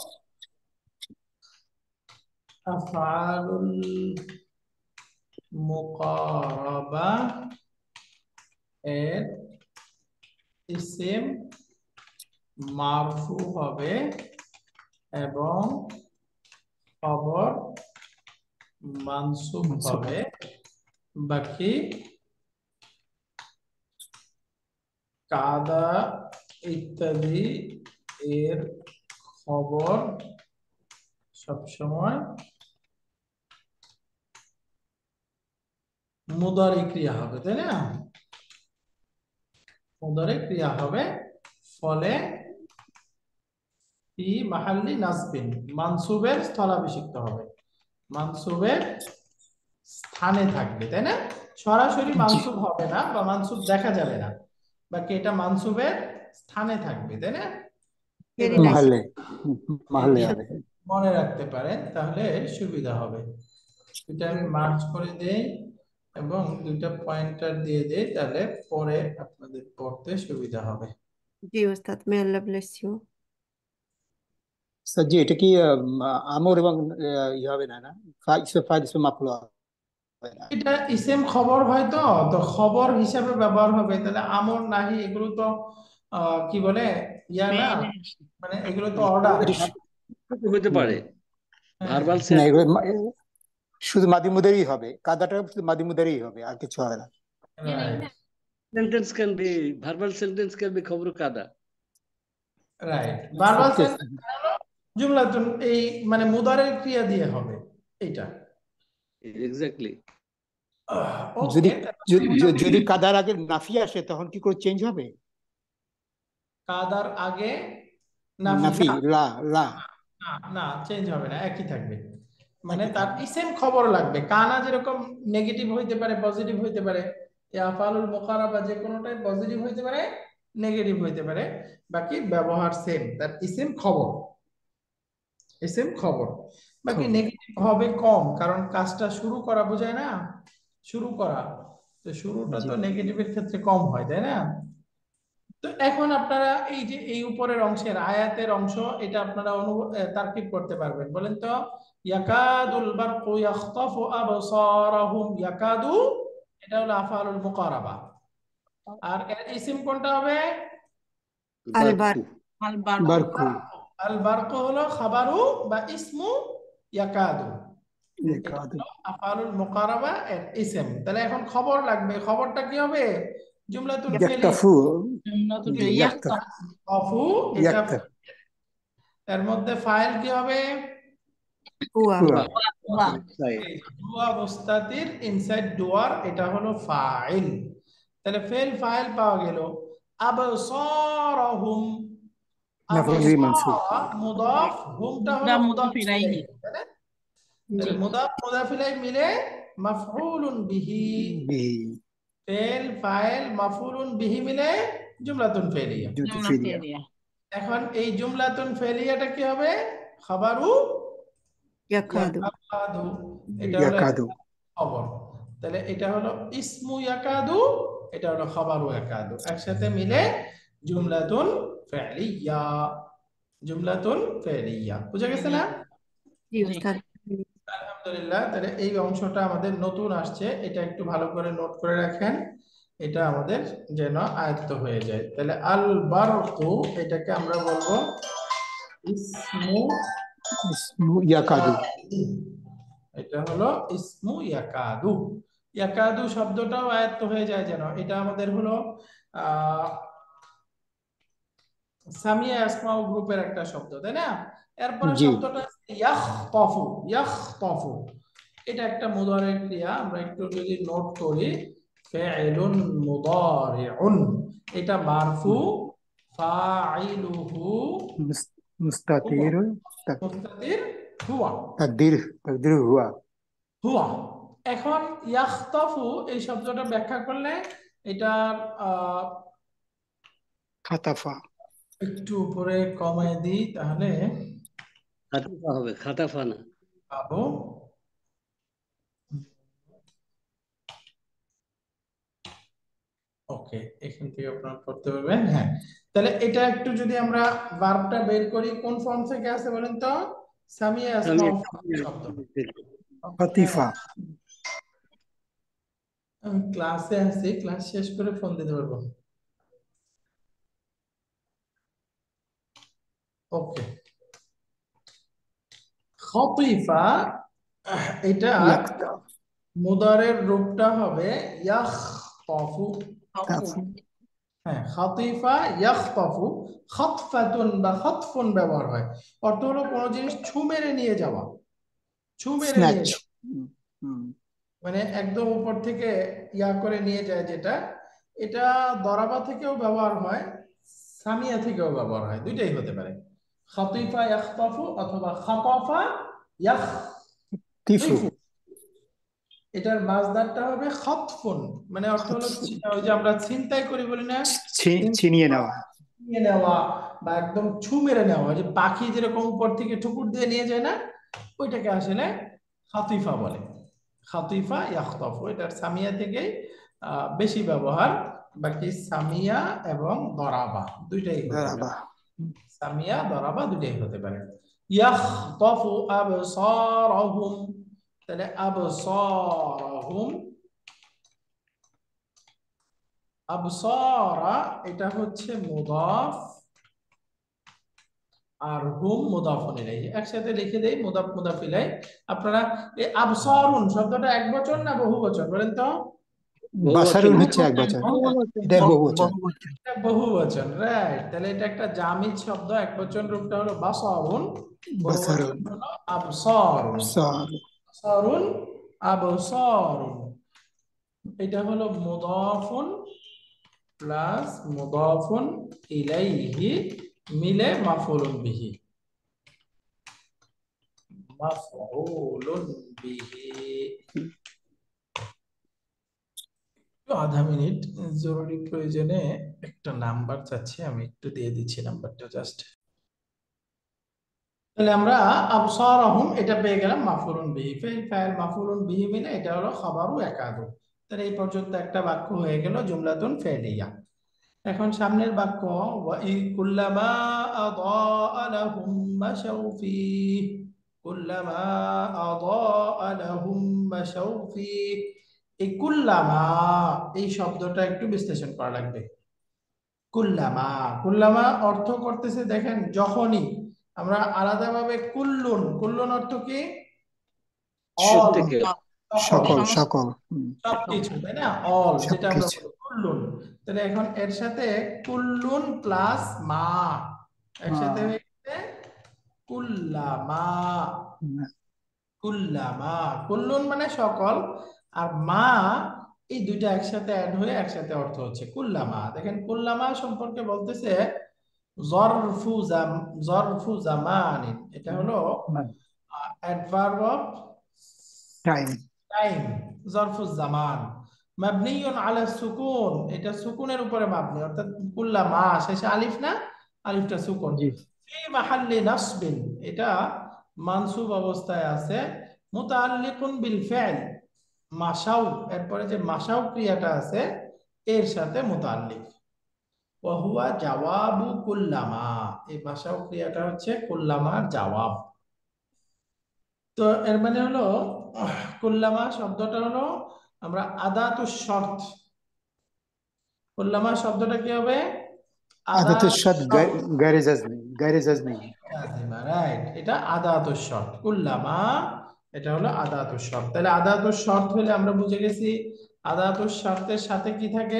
Speaker 1: আফআলুল মুকারাবা এর ইসিম মারফু হবে এবং খবর মানসুব
Speaker 2: منصوب
Speaker 1: হবে, বাকি কাদা ইত্যাদি এর খবর সবসময় মুদারি ক্রিয়া হবে, তাই না? মুদারি ক্রিয়া হবে, ফলে ফি মাহাল্লি নাসবিন, মানসুবের স্থলাভিষিক্ত হবে, মানসুবের স্থানে থাকবে, তাই না? সরাসরি
Speaker 2: জি
Speaker 1: মানসুব হবে না বা মানসুব দেখা যাবে না, বাকি এটা মানসুবের স্থানে থাকবে, তাই না?
Speaker 4: ভেরি
Speaker 1: এভাবে
Speaker 4: নাইস।
Speaker 2: محلي محلي
Speaker 1: এটা
Speaker 2: هذا
Speaker 1: মনে রাখতে পারেন, তাহলে সুবিধা হবে। এটা আমি মার্ক করে দেই এবং দুইটা পয়েন্টার দিয়ে দেই, তাহলে পরে আপনাদের পড়তে সুবিধা হবে।
Speaker 4: জি উস্তাদ, may Allah bless you.
Speaker 2: Sir জি এটা কি আম, আমর এবং আহ, ইয়ে হবে না না ফাইল ফাইল মাফুল হবে না
Speaker 1: এটা ইসেম খবর হয়, তো তো খবর হিসাবে ব্যবহার হবে, তাহলে আমর নাহি এগুলো তো আহ, কি বলে ইয়া না,
Speaker 5: মেইলে আসে।
Speaker 1: মানে এগুলো তো অর্ডার।
Speaker 2: এটা শু-
Speaker 3: হতে
Speaker 2: হুম,
Speaker 3: পারে
Speaker 1: হ্যাঁ
Speaker 3: ভার্বাল
Speaker 2: না এগুলো মা- এ, শুধু মাদি মুদারি হবে, কাদাটা শুধু মাদি মুদারি হবে, আর কিছু হবে না।
Speaker 1: Right
Speaker 3: sentence can be verbal sentence can be খবর কাদা।
Speaker 1: রাইট ভার্বাল
Speaker 2: ওকে
Speaker 1: সেন্টেন্স হলো জুমলাতুন, এই মানে মুদারের ক্রিয়া দিয়ে হবে এইটা।
Speaker 3: এক্স্যাক্টলি।
Speaker 2: যদি
Speaker 1: ওকে,
Speaker 2: যদি যদি কাদার আগে নাফি আসে তখন কি করে চেঞ্জ হবে?
Speaker 1: কাদার আগে নাফি
Speaker 2: নাফি
Speaker 1: না,
Speaker 2: লা লা
Speaker 1: না না চেঞ্জ হবে না, একই থাকবে। মানে তার ইসেম খবর লাগবে, কানা যেরকম নেগেটিভ হইতে পারে পজিটিভ হইতে পারে, আফআলুল মুকারাবা যে কোনোটাই পজিটিভ হইতে পারে নেগেটিভ হইতে পারে, বাকি ব্যবহার সেম, তার ইসেম খবর, ইসেম খবর। বাকি
Speaker 2: খবর
Speaker 1: নেগেটিভ হবে কম, কারণ কাজটা শুরু করা বোঝায় না, শুরু করা, তো শুরুটা
Speaker 2: জি
Speaker 1: তো নেগেটিভের ক্ষেত্রে কম হয়, তাই না? তো এখন আপনারা এই যে এই উপরের অংশের আয়াতের অংশ, এটা আপনারা অনু- এ, তারকিব করতে পারবেন। বলেন তো, ইয়াকাদুল বারকু ইয়াখতাফু আবসারাহুম, ইয়াকাদু এটা হলো আফআলুল মুকারাবা, আর এর ইসিম কোনটা হবে?
Speaker 4: আলবার।
Speaker 5: আল বারকু
Speaker 2: বারকু
Speaker 1: আল বারকু হলো খাবারু বা ইসমু ইয়াকাদু,
Speaker 2: ये
Speaker 1: এটা
Speaker 2: कादू
Speaker 1: হলো আফআলুল মুকারাবা এর ইসিম। তাহলে এখন খবর লাগবে, খবরটা কি হবে? জুমলাতুন ফেলি
Speaker 2: यक्तफू
Speaker 5: নতুন
Speaker 2: जी
Speaker 5: ইয়াক্তা
Speaker 2: यक्तफ
Speaker 1: অফু, এটা
Speaker 2: यक्तफ
Speaker 1: এর মধ্যে ফাইল কি হবে?
Speaker 4: হুয়া।
Speaker 2: हुआ
Speaker 5: ওয়া
Speaker 1: দুয়া মুস্তাতির ইনসাইড ডুয়ার, এটা হলো ফাইল। তাহলে ফেল ফাইল পাওয়া গেল। আবসারহুম,
Speaker 2: मफूल भी मंसूब
Speaker 1: আবসারা মুদাফ, হুমটা হলো
Speaker 5: মুদা
Speaker 1: মুদাফ
Speaker 5: মুদাফ ইলাইহি।
Speaker 1: ইলাইহি, তাই না?
Speaker 5: জি
Speaker 1: তাহলে মুদাফ মুদাফ ইলাইহি মিলে মাফউলুন বিহি,
Speaker 2: भी
Speaker 1: ফেল ফাইল মাফউলুন বিহি মিলে জুমলাতুন ফেলিয়া।
Speaker 2: जो
Speaker 5: জুমলা
Speaker 2: तफीलिया
Speaker 5: ফেলিয়া।
Speaker 1: এখন এই জুমলাতুন ফেলিয়াটা কি হবে? খাবারু
Speaker 4: ইয়াকাদু।
Speaker 1: ইয়াকাদু, এটা হলো
Speaker 2: यकादू
Speaker 1: খবর। তাহলে এটা হলো ইসমু ইয়াকাদু, এটা হলো খবরু ইয়াকাদু, একসাথে মিলে জুমলাতুন ফি'লিয়া, জুমলাতুন ফি'লিয়া। বুঝা গেছে না?
Speaker 4: জি উস্তাদ।
Speaker 1: আলহামদুলিল্লাহ। তাহলে এই অংশটা আমাদের নতুন আসছে, এটা একটু ভালো করে নোট করে রাখেন, এটা আমাদের যেন আয়ত্ত হয়ে যায়। তাহলে আল বারকু, এটাকে আমরা বলবো ইসমু,
Speaker 2: इसमु यकादू
Speaker 1: এটা হলো ইসমু ইয়াকাদু। ইয়াকাদু শব্দটাও আয়ত্ত হয়ে যায় যেন, এটা আমাদের হলো আহ সামিয়া আসমাউ গ্রুপের একটা শব্দ, তাই না? এরপরে
Speaker 2: जी
Speaker 1: শব্দটা ইয়াখতাফু, ইয়াখতাফু এটা একটা মুদারের ক্রিয়া, আমরা একটু যদি নোট করি, ফি'লুন মুদারিউন, এটা মারফু, ফাইলুহু
Speaker 2: मुस- मुस्तातिर तक
Speaker 1: মুস্তাতির হুয়া
Speaker 2: तकदीर तकदीर हुआ
Speaker 1: হুয়া। এখন ইয়াখতাফু এই শব্দটা ব্যাখ্যা করলে এটার আহ,
Speaker 2: खतफा
Speaker 1: একটু উপরে কমায় দিই তাহলে
Speaker 3: খাতাফা হবে, খাতাফা না।
Speaker 1: পাবো। ওকে, এখান থেকে আপনারা করতে পারবেন। হ্যাঁ, তাহলে এটা একটু যদি আমরা ভার্বটা বের করি, কোন ফর্ম থেকে আসে বলেন তো? সামিয়া
Speaker 3: আমি
Speaker 1: আসমাউ শব্দ।
Speaker 2: खतीफा
Speaker 1: আমি ক্লাসে আছি, ক্লাস শেষ করে ফোন দিতে পারবো। ওকে, খতিফা, এটা
Speaker 2: यख्ता
Speaker 1: মুদারের রূপটা হবে ইয়াখতাফু।
Speaker 2: ताफु
Speaker 1: হ্যাঁ, খাতিফা ইয়াখতাফু, খাতফাতুন বা খাতফুন ব্যবহার হয়। অর্থ হলো কোনো জিনিস ছু মেরে নিয়ে যাওয়া, ছু মেরে নিয়ে
Speaker 2: स्नैच
Speaker 1: যাওয়া, মানে একদম উপর থেকে ইয়া করে নিয়ে যায় যেটা, এটা দরাবা থেকেও ব্যবহার হয়, সামিয়া থেকেও ব্যবহার হয়, দুইটাই হতে পারে। খাতিফা ইয়াখতাফু অথবা খাতাফা ইয়াখতিফু।
Speaker 2: तीफु
Speaker 1: এটার মাসদারটা হবে খাতফুন, মানে অর্থ হলো ওই যে আমরা ছিনতাই করি বলি না,
Speaker 2: ছি- ছিনিয়ে নেওয়া
Speaker 1: নিয়ে নেওয়া বা একদম ছু মেরে নেওয়া, যে পাখি যেরকম উপর থেকে ঠুকুর দিয়ে নিয়ে যায় না, ওইটাকে আসলে খাতিফা বলে। খাতিফা ইয়াখতাফু, এটার সামিয়া থেকেই আহ, বেশি ব্যবহার, বাকি সামিয়া এবং দরাবা দুইটাই হতে পারে।
Speaker 2: दराबा
Speaker 1: সামিয়া দরাবা দুইটাই হতে পারে। ইয়াখতাফু আবসারহুম, তাহলে আবসারহুম, আবসারা এটা হচ্ছে মুদাফ আর হুম মুদাফুন ইলাইহি, একসাথে লিখে দেই মুদাফ মুদাফ ইলাইহি। আপনারা এই আবসারুন শব্দটা এক বচন না বহু বচন বলেন তো?
Speaker 2: বাসারুন হচ্ছে এক বচন, এটা বহু বচন
Speaker 1: এটা বহু বচন, রাইট। তাহলে এটা একটা জামিদ শব্দ, এক বচন রূপটা হলো বাসারুন, বহু বচন
Speaker 2: বাসারুন
Speaker 1: হলো আবসারুন।
Speaker 2: সার
Speaker 1: বাসারুন আবসারুন, এটা হলো মুদাফুন প্লাস মুদাফুন ইলাইহি মিলে মাফউলুন বিহি, মাফউলুন বিহি। একটু আধা মিনিট, জরুরি প্রয়োজনে একটা নাম্বার চাচ্ছি, আমি একটু দিয়ে দিচ্ছি নাম্বারটা জাস্ট। তাহলে আমরা আবসারহুম এটা পেয়ে গেলাম মাফউলুন বিহি, ফিল ফাইল মাফউলুন বিহি মিলে এটা হলো খাবারু একাদু। তাহলে এই পর্যন্ত একটা বাক্য হয়ে গেল জুমলাতুন ফিলিয়া। এখন সামনের বাক্য, ওয়া ই কুল্লামা আদাআ লাহুম মাশাউ ফীহ, কুল্লামা আদাআ লাহুম মাশাউ ফীহ। এই কুল্লামা এই শব্দটা একটু বিশ্লেষণ করা লাগবে। কুল্লামা, কুল্লামা অর্থ করতেছে দেখেন যখনই। আমরা আলাদাভাবে কুল্লুন, কুল্লুন অর্থ কি? অল,
Speaker 3: প্রত্যেকে
Speaker 2: সকল সকল হুম,
Speaker 1: সবকিছু, তাই না? অল যেটা আমরা
Speaker 2: সবকিছু
Speaker 1: বলি কুল্লুন। তাহলে এখন এর সাথে কুল্লুন প্লাস মা একসাথে
Speaker 2: হ্যাঁ।
Speaker 1: হয়ে গেছে কুল্লামা।
Speaker 2: হুম,
Speaker 1: কুল্লামা, কুল্লুন মানে সকল, আর মা এই দুইটা একসাথে অ্যাড হয়ে একসাথে অর্থ হচ্ছে কুল্লামা। দেখেন কুল্লামা সম্পর্কে বলতেছে জরফু জাম জরফু জামানিন, এটা হলো
Speaker 2: hmm,
Speaker 1: adverb of
Speaker 2: time
Speaker 1: time, জরফু জামান, মাবনিয়ুন আলা সুকুন, এটা সুকুনের উপরে মাবনি, অর্থাৎ কুল্লামা শেষে আলিফ না, আলিফটা সুকুন।
Speaker 2: জি
Speaker 1: ফি মাহাল্লি নাসবিন, এটা মানসুব অবস্থায় আছে, মুতাআল্লিকুন বিল ফি'ল, মাশাউ এরপরে যে মাশাউ ক্রিয়াটা আছে এর সাথে মুতাআল্লিক। ওয়া হুয়া জাওয়াবু কুল্লামা, এই মাশাউ ক্রিয়াটা হচ্ছে কুল্লামার জবাব। তো এর মানে হলো আহ, কুল্লামা শব্দটা হলো আমরা আদাতুশ শর্ত, কুল্লামা শব্দটা কি হবে?
Speaker 2: আদাতুশ শর্ত
Speaker 1: শর্ত।
Speaker 2: গায়রে জাজমি গায়রে জাজমি
Speaker 1: লাজিমা, রাইট, এটা আদাতুশ শর্ত। কুল্লামা এটা হলো আদাতুশ শর্ত। তাহলে আদাতুশ শর্ত হলে আমরা বুঝে গেছি আদাতুশ শর্তের সাথে কি থাকে?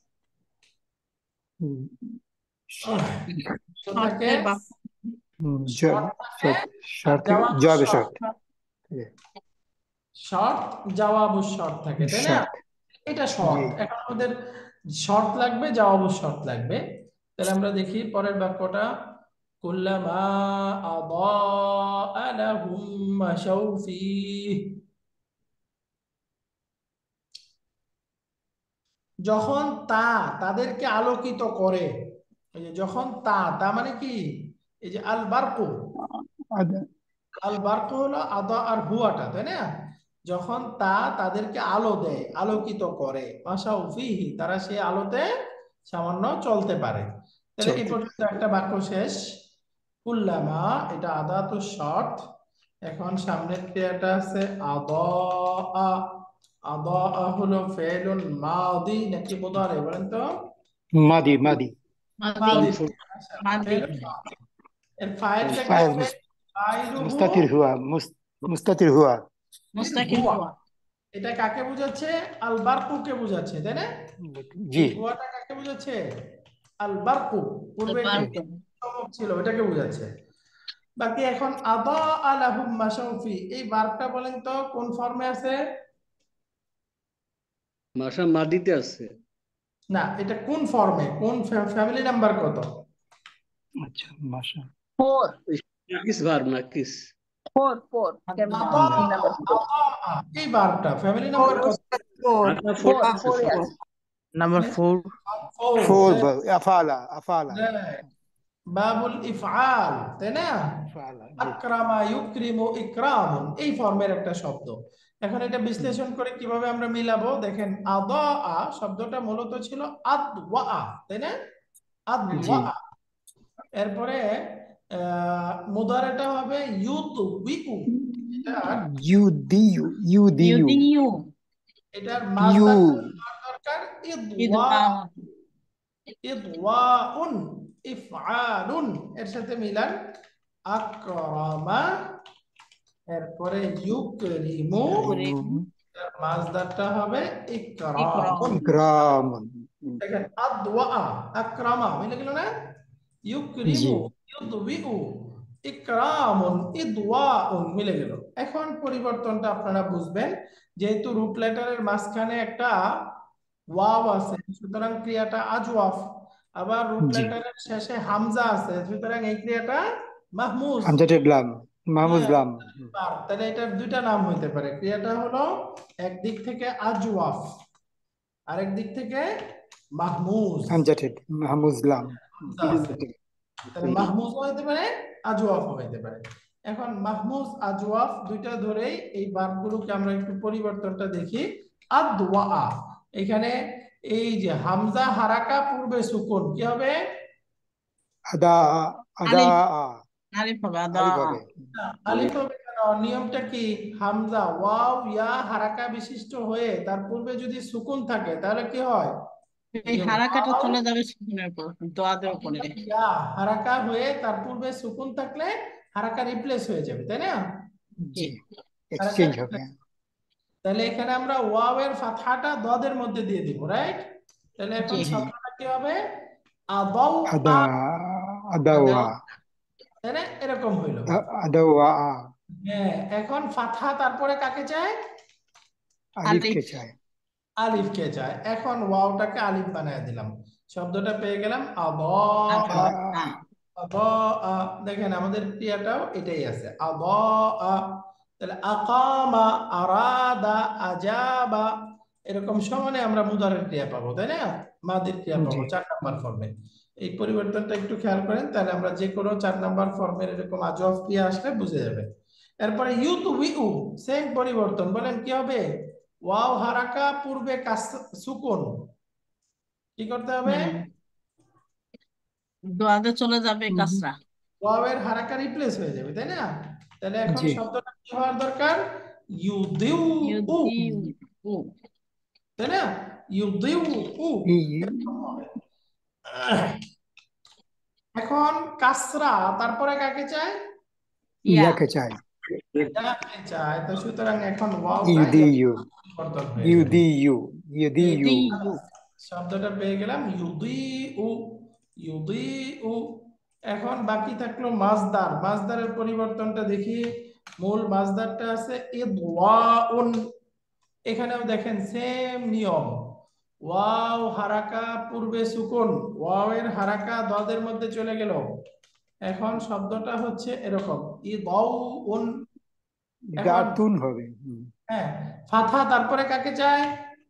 Speaker 2: হুম,
Speaker 1: আহ, তো থাকে
Speaker 2: হুম,
Speaker 1: শর্ত
Speaker 2: জ-
Speaker 1: থাকে
Speaker 2: শর্ত
Speaker 1: আর
Speaker 2: শর্ত
Speaker 1: জওয়াবুশ
Speaker 2: জবাবে
Speaker 1: শর্ত,
Speaker 2: শর্ত
Speaker 1: শর্ত জওয়াবুশ শর্ত থাকে, তাই না?
Speaker 2: শর্ত
Speaker 1: এটা শর্ট।
Speaker 2: জি।
Speaker 1: এখন আমাদের শর্ট লাগবে, জবাব শর্ট লাগবে। তাহলে আমরা দেখি পরের বাক্যটা, কুল্লামা আদাআ লাহুম মাশাউ ফীহ। যখন তা তাদেরকে আলোকিত করে, এই যে যখন তা তা মানে কি, এই যে আল বারকু,
Speaker 2: আদ-
Speaker 1: আল বারকু হলো আদা আর হুয়াটা, তাই না? যখন তা তাদেরকে আলো দেয়, আলোকিত করে, মাশাউ ফীহি, তারা সেই আলোতে সামান্য চলতে পারে। তাহলে এই
Speaker 2: চলতে
Speaker 1: পর্যন্ত একটা বাক্য শেষ। কুল্লামা, এটা আদাতু শর্ট। এখন সামনের ক্রিয়াটা আছে আদা। আদা হলো ফেলুন মাদি নাকি মুদারি, বলেন তো?
Speaker 2: মাদি মাদি
Speaker 1: মাদি।
Speaker 3: Confirm,
Speaker 1: আচ্ছা,
Speaker 6: মাদি।
Speaker 1: ফেলুন মাদি। এর ফাইলটা কি
Speaker 2: ফাইল
Speaker 1: হবে? ফাইলুহু
Speaker 2: মুস্তাতির হুয়া মুস- মুস্তাতির হুয়া
Speaker 6: মুস্তাকিল
Speaker 1: হুয়া।
Speaker 6: হুয়া।
Speaker 1: এটা কাকে বোঝাচ্ছে? আল বারকুকে বোঝাচ্ছে, তাই না?
Speaker 2: জি।
Speaker 1: এই হুয়াটা কাকে বোঝাচ্ছে? আল বারকু। পূর্বে একটি
Speaker 6: বারকু।
Speaker 1: চমক ছিল, ওটাকে বোঝাচ্ছে। বাকি এখন আদা আলাহুম মাশাউ ফি, এই ভার্বটা বলেন তো কোন ফর্মে আছে?
Speaker 3: মাশা মাদিতে আছে।
Speaker 1: না, এটা কোন ফর্মে, কোন ফ্যামিলি নাম্বার কত?
Speaker 2: আচ্ছা মাশা
Speaker 6: ফোর
Speaker 3: নাকিস ভার্ব, নাকিস।
Speaker 6: ফোর ফোর
Speaker 1: আদা আদা, এই ভার্বটা ফ্যামিলি নাম্বার কত?
Speaker 4: ফোর
Speaker 3: মাশা
Speaker 6: ফোর
Speaker 3: ফোর আছে,
Speaker 6: ফোরে
Speaker 3: four।
Speaker 6: আছে।
Speaker 8: Number four.
Speaker 1: ফোর।
Speaker 2: ফোর আফালা আফালা
Speaker 1: বাবুল ইফআল, তাই না?
Speaker 2: আফালা জি।
Speaker 1: আকরামা ইউকরিমু ইকরামুন, এই ফর্মের একটা শব্দ। এখন এটা বিশ্লেষণ করে কিভাবে আমরা মিলাবো, দেখেন আদা শব্দটা মূলত ছিল আদওয়া, তাই না?
Speaker 2: জি।
Speaker 1: আদওয়া। এরপরে আহ মুদারেটা হবে ইউতবিউ, এটা
Speaker 2: ইউ দিউ ইউ দিউ
Speaker 6: ইউদিউ
Speaker 1: এটার
Speaker 2: ইউ
Speaker 1: মাসদারটা হওয়ার দরকার ইদওয়া,
Speaker 6: ইদওয়া
Speaker 1: ইদওয়াউন, ইফআলুন, এর সাথে মিলান আকরামা, এরপরে ইউকরিমু, এর মাসদারটা হবে ইকরামুন।
Speaker 2: ইকরাম
Speaker 1: দেখেন আদওয়া আকরামা মিলে গেল না? ইউকরিমু,
Speaker 2: জি।
Speaker 1: ইউদবিউ, ইকরামুন, ইদওয়াউন মিলে গেল। এখন পরিবর্তনটা আপনারা বুঝবেন, যেহেতু রুট লেটারের মাঝখানে একটা ওয়াও আছে, সুতরাং ক্রিয়াটা আজওয়াফ। আবার রুট
Speaker 2: জি।
Speaker 1: লেটারের শেষে হামজা আছে, সুতরাং এই ক্রিয়াটা মাহমুজ।
Speaker 2: হামজাতুল লাম মাহমুজ
Speaker 1: হ্যাঁ,
Speaker 2: লাম
Speaker 1: বার। তাহলে এটার দুইটা নাম হইতে পারে, ক্রিয়াটা হলো একদিক থেকে আজওয়াফ, আরেক দিক থেকে মাহমুজ।
Speaker 2: হামজাতুল মাহমুজ লাম
Speaker 1: হামজা আছে। তাহলে মাহমুজ হইতে পারে, আজওয়াফ হইতে পারে। এখন মাহমুজ আজওয়াফ দুইটা ধরেই এই ভার্বগুলোকে আমরা একটু পরিবর্তনটা দেখি। আদওয়া, এখানে এই যে হামজা হারাকা পূর্বে সুকুন, কি হবে?
Speaker 2: আদা আদা
Speaker 6: আলিফ হবে আদা
Speaker 2: আলিফ হবে
Speaker 1: না, আলিফ হবে কেন? নিয়মটা কি? হামজা ওয়াও ইয়া হারাকা বিশিষ্ট হয়ে তার পূর্বে যদি সুকুন থাকে তাহলে কি হয়?
Speaker 6: এই
Speaker 1: যে
Speaker 6: হারাকাটা
Speaker 1: ওয়াও
Speaker 6: চলে যাবে সুকুনের উপর, দোয়াদের উপরে।
Speaker 1: ইয়া হারাকা হয়ে তার পূর্বে সুকুন থাকলে হারাকা রিপ্লেস হয়ে যাবে, তাই না?
Speaker 6: জি
Speaker 2: জি এক্সচেঞ্জ হবে
Speaker 1: তাহলে এখানে আমরা ওয়াও এর ফাতহাটা দদের মধ্যে দিয়ে দিব, রাইট? তাহলে এখন
Speaker 6: জি
Speaker 1: শব্দটা কি হবে? আদাউ
Speaker 2: আদা
Speaker 1: আ,
Speaker 2: আদাওয়া
Speaker 1: তাই না? এরকম হইলো।
Speaker 2: আদাওয়া
Speaker 1: হ্যাঁ, এখন ফাতহা তারপরে কাকে চায়?
Speaker 2: আলিফকে চায়
Speaker 1: আলিফকে চায়। এখন ওয়াওটাকে আলিফ বানায় দিলাম, শব্দটা পেয়ে গেলাম আদা। আদা, দেখেন আমাদের ক্রিয়াটাও এটাই আছে আদা। তাহলে আকামা, আরাদা, আজাবা, এরকম সমানে আমরা মুদারের ক্রিয়া পাবো, তাই না? মাদির ক্রিয়া পাবো
Speaker 2: জি।
Speaker 1: চার নাম্বার ফর্মে। এই পরিবর্তনটা একটু খেয়াল করেন, তাহলে আমরা যে কোনো চার নাম্বার ফর্মের এরকম আজওয়াফ ক্রিয়া আসলে বুঝে যাবে। এরপরে ইউতবিউ, সেম পরিবর্তন, বলেন কি হবে? ওয়াও হারাকা পূর্বে কাস সুকুন, কি করতে হবে?
Speaker 6: দোয়াতে চলে যাবে কাসরা।
Speaker 1: ওয়াও এর হারাকা রিপ্লেস হয়ে যাবে, তাই না? তাহলে এখন
Speaker 2: জি।
Speaker 1: শব্দটা কি হওয়ার দরকার? ইউদিউ,
Speaker 6: ইউদিউ
Speaker 1: তাই না? ইউদিউ। এখন কাসরা তারপরে কাকে চায়?
Speaker 6: ইয়া
Speaker 2: ইয়াকে চায়
Speaker 1: ইয়াকে চায়। তো সুতরাং এখন ওয়াওটা
Speaker 2: ইউদিউ
Speaker 1: পরিবর্তন হয়ে যাবে।
Speaker 2: ইউদিউ ইউদিউ
Speaker 6: ইউদিউ
Speaker 1: শব্দটা পেয়ে গেলাম ইউদিউ, ইউদিউ। এখন বাকি থাকলো মাজদার। মাজদারের পরিবর্তনটা দেখি। মূল মাজদারটা আছে ইদওয়াউন, এখানেও দেখেন সেম নিয়ম। ওয়াও হারাকা পূর্বে সুকুন, ওয়াও এর হারাকা দদের মধ্যে চলে গেল। এখন শব্দটা হচ্ছে এরকম ইদাউন। এখন
Speaker 2: ইদাতুন হবে। হুম।
Speaker 1: হ্যাঁ, ফাথা তারপরে কাকে চায়?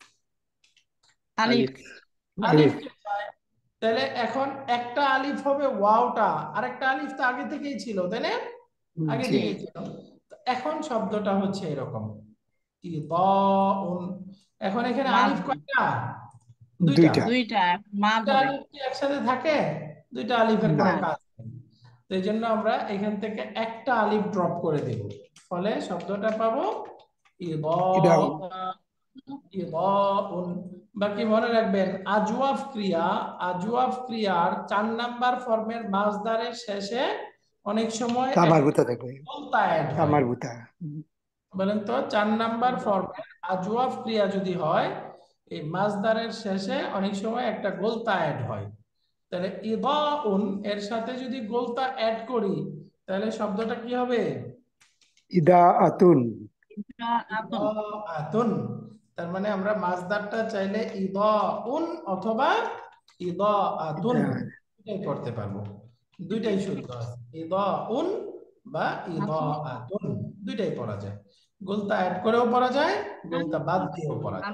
Speaker 6: আলিফ
Speaker 2: আলিফ।
Speaker 1: আলিফকে চায়। তাহলে এখন একটা আলিফ হবে ওয়াওটা, আরেকটা আলিফ তো আগে থেকেই ছিল, তাই না? আগে
Speaker 2: জি।
Speaker 1: থেকেই ছিল। তো এখন শব্দটা হচ্ছে এরকম ইদাউন। এখন এখানে
Speaker 6: মাদ
Speaker 1: আলিফ কয়টা? দুইটা।
Speaker 2: দুইটা।
Speaker 6: দুইটা মাদ
Speaker 1: দুইটা
Speaker 6: হবে
Speaker 1: আলিফ কি একসাথে থাকে? দুইটা আলিফের কোনো
Speaker 6: না।
Speaker 1: কাজ নেই। তো এই জন্য আমরা এখান থেকে একটা আলিফ ড্রপ করে দেব, ফলে শব্দটা পাবো
Speaker 2: ইদাউন।
Speaker 1: ইদাউন। বাকি মনে রাখবেন আজওয়াফ ক্রিয়া, আজওয়াফ ক্রিয়ার চার নাম্বার ফর্মের মাসদারের শেষে অনেক সময়
Speaker 2: তামার
Speaker 1: একটা
Speaker 2: বুতা থাকবে।
Speaker 1: গোলতা অ্যাড হয়।
Speaker 2: তামার বুতা।
Speaker 1: বলেন তো, চার নাম্বার ফর্মের আজওয়াফ ক্রিয়া যদি হয়, এই মাসদারের শেষে অনেক সময় একটা গোলতা অ্যাড হয়। তাহলে ইদাউন এর সাথে যদি গোলতা অ্যাড করি, তাহলে শব্দটা কি হবে?
Speaker 2: ইদাআতুন।
Speaker 6: আতুন
Speaker 1: ইদাআতুন। তার মানে আমরা মাসদারটা চাইলে ইদাউন অথবা ইদাআতুন দুটাই করতে পারবো, দুইটাই শুদ্ধ আছে। ইদাউন বা ইদাআতুন দুইটাই পড়া যায়। গোলতা অ্যাড করেও পড়া যায়, গোলতা বাদ দিয়েও পড়া যায়।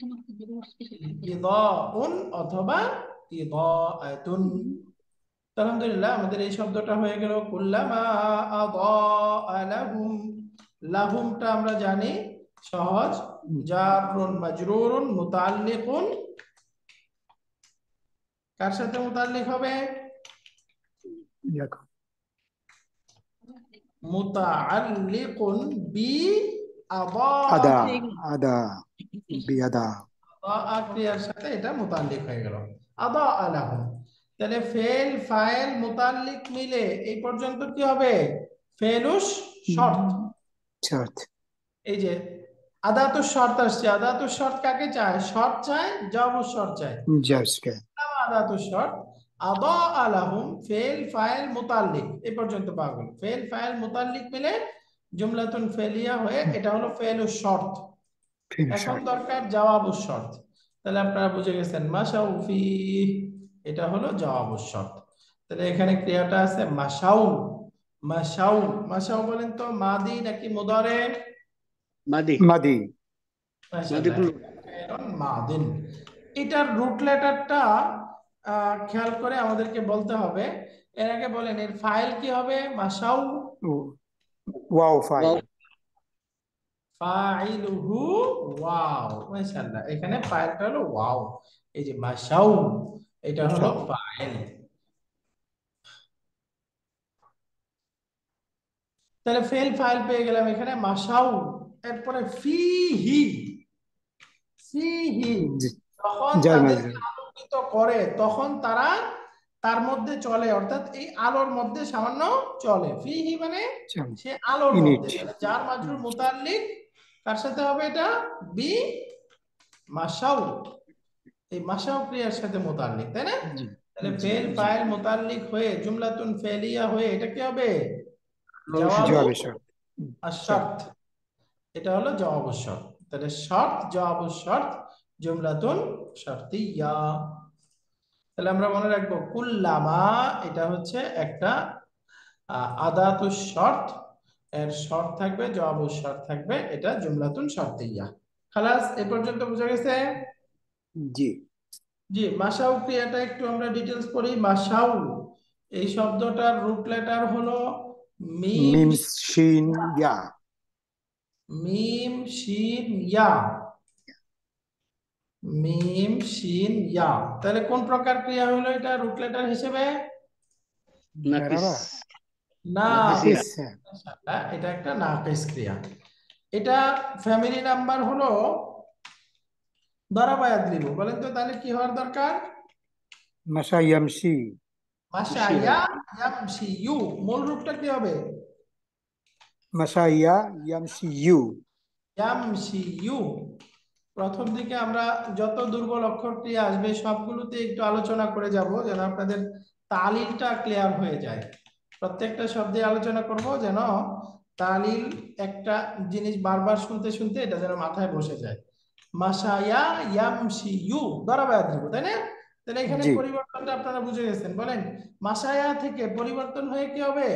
Speaker 1: ইদাউন অথবা ইদাআতুন। আলহামদুলিল্লাহ, আমাদের এই শব্দটা হয়ে গেল কুল্লামা আযা লাহুম। লাহুমটা আমরা জানি সহজ, জারুন মাজরুরুন মুতাআল্লিকুন। কার সাথে মুতাআল্লিক হবে? মুতাআল্লিকুন বি আযা।
Speaker 2: আদা। আদা বিয়াদা।
Speaker 1: আযা ক্রিয়ার সাথে এটা মুতাআল্লিক হয়ে গেল, আযা লাহুম। তাহলে ফেল ফাইল মুতাআল্লিক মিলে এই পর্যন্ত কি হবে? ফেলুস শর্ত।
Speaker 2: শর্ত।
Speaker 1: এই যে আদাতুস শর্ত আসছে, আদাতুস শর্ত কাকে চায়? শর্ত চায়, জবাবুস শর্ত চায়।
Speaker 2: জাসকে।
Speaker 1: আদাতুস শর্ত আদা আলাহুম ফেল ফাইল মুতাল্লিক এই পর্যন্ত পাওয়া গেল। ফেল ফাইল মুতাল্লিক মিলে জুমলাতুন ফেলিয়া হয়ে এটা হলো ফেলুস শর্ত। এখন দরকার জবাবুস শর্ত। তাহলে আপনারা বুঝে গেছেন মাশাউ ফি, এটা হলো জবাবুস শর্ত। তাহলে এখানে ক্রিয়াটা আছে মাশাউ। মাশাউ, মাশাউ বলেন তো মাদি নাকি মুদারে?
Speaker 3: মাদি
Speaker 2: মাদি।
Speaker 3: মাদি পুরো।
Speaker 1: মাদিন। এটার রুট লেটারটা খেয়াল করে আমাদেরকে বলতে হবে। এর আগে বলেন এর ফাইল কি হবে? মাশাউ
Speaker 2: ওয়াও ফাইল।
Speaker 1: ফাইলুহু ওয়াও। মাশাআল্লাহ, এখানে ফাইলটা হলো ওয়াও। এই যে মাশাউ এটা হলো ফাইল। তাহলে ফেল ফাইল পেয়ে গেলাম এখানে মাশাউ। এরপরে ফিহি, ফিহি যখন তাদেরকে আলোকিত করে তখন তারা তার মধ্যে চলে, অর্থাৎ এই আলোর মধ্যে সামান্য চলে। ফিহি মানে সে আলোর মধ্যে। যার মাজরুর মুতাল্লিক কার সাথে হবে? এটা বি মাশাউ, এই মাশাউ ক্রিয়ার সাথে মুতাল্লিক, তাই না? তাহলে ফেল ফাইল মুতাল্লিক হয়ে জুমলাতুন ফেলিয়া হয়ে এটা কি হবে? জবাবুস শর্ত। এটা হলো জবাবুস শর্ত। তাহলে শর্ত জবাবুস শর্ত জুমলাতুন শর্তিয়া। তাহলে আমরা মনে রাখবো কুল্লামা এটা হচ্ছে একটা আদাতুস শর্ত, এর শর্ত থাকবে, জবাবুস শর্ত থাকবে, এটা জুমলাতুন শর্তিয়া। খালাস, এই পর্যন্ত বুঝা গেছে?
Speaker 2: জি
Speaker 1: জি। মাশাউ ক্রিয়াটা একটু আমরা ডিটেইলস পড়ি। মাশাউ এই শব্দটার রুট লেটার হলো মিম
Speaker 2: মিম শিন ইয়া।
Speaker 1: মিম শিন ইয়া, মিম শিন ইয়া। তাহলে কোন প্রকার ক্রিয়া হলো এটা রুট লেটার হিসেবে?
Speaker 3: নাকিস।
Speaker 1: না,
Speaker 2: নাকিস।
Speaker 1: এটা একটা নাকিস ক্রিয়া। এটা ফ্যামিলি নাম্বার হলো দারাবা ইয়াদরিবু। বলেন তো তাহলে কি হওয়ার দরকার?
Speaker 2: মাশা ইয়ামশি।
Speaker 1: মাশা ইয়া ইয়ামশি ইউ, মূল রূপটা কি হবে?
Speaker 2: মাশা ইয়া ইয়ামশি ইউ।
Speaker 1: ইয়ামশি ইউ। প্রথম দিকে আমরা যত দুর্বল অক্ষর ক্রিয়া আসবে সবগুলোতে একটু আলোচনা করে যাব, যেন আপনাদের তালিলটা ক্লিয়ার হয়ে যায়। প্রত্যেকটা শব্দে আলোচনা করব যেন তালিল একটা জিনিস বারবার শুনতে শুনতে এটা যেন মাথায় বসে যায়। মাশায়া ইয়ামশি ইউ দ্বারা দিব, তাই না? তাহলে এখানে
Speaker 2: জি
Speaker 1: পরিবর্তনটা আপনারা বুঝে গেছেন। বলেন মাশায়া থেকে পরিবর্তন হয়ে কি হবে?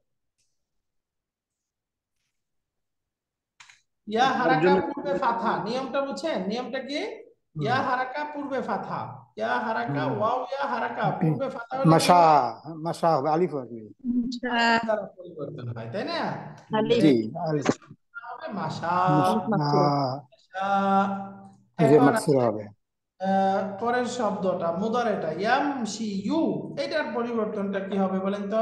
Speaker 1: ইয়া
Speaker 3: তার
Speaker 1: হারাকা
Speaker 3: জন্য
Speaker 1: পূর্বে ফাথা, নিয়মটা বুঝছেন? নিয়মটা কি? ইয়া হারাকা পূর্বে ফাথা, ইয়া হারাকা
Speaker 2: হুম
Speaker 1: ওয়াও ইয়া হারাকা পূর্বে ফাথা হলে কি
Speaker 2: মাশা
Speaker 1: হয়?
Speaker 2: মাশা হবে আলিফ হবে
Speaker 1: আলিফ দ্বারা পরিবর্তন হয়, তাই না?
Speaker 6: আলিফ
Speaker 2: জি আলিফ
Speaker 1: হবে মাশা।
Speaker 2: মাশা
Speaker 1: মাশা।
Speaker 2: এই যে
Speaker 1: এখন
Speaker 2: মাকসুর হবে
Speaker 1: আহ, পরের শব্দটা মুদারেটা ইয়ামশি ইউ, এটার পরিবর্তনটা কি হবে বলেন তো?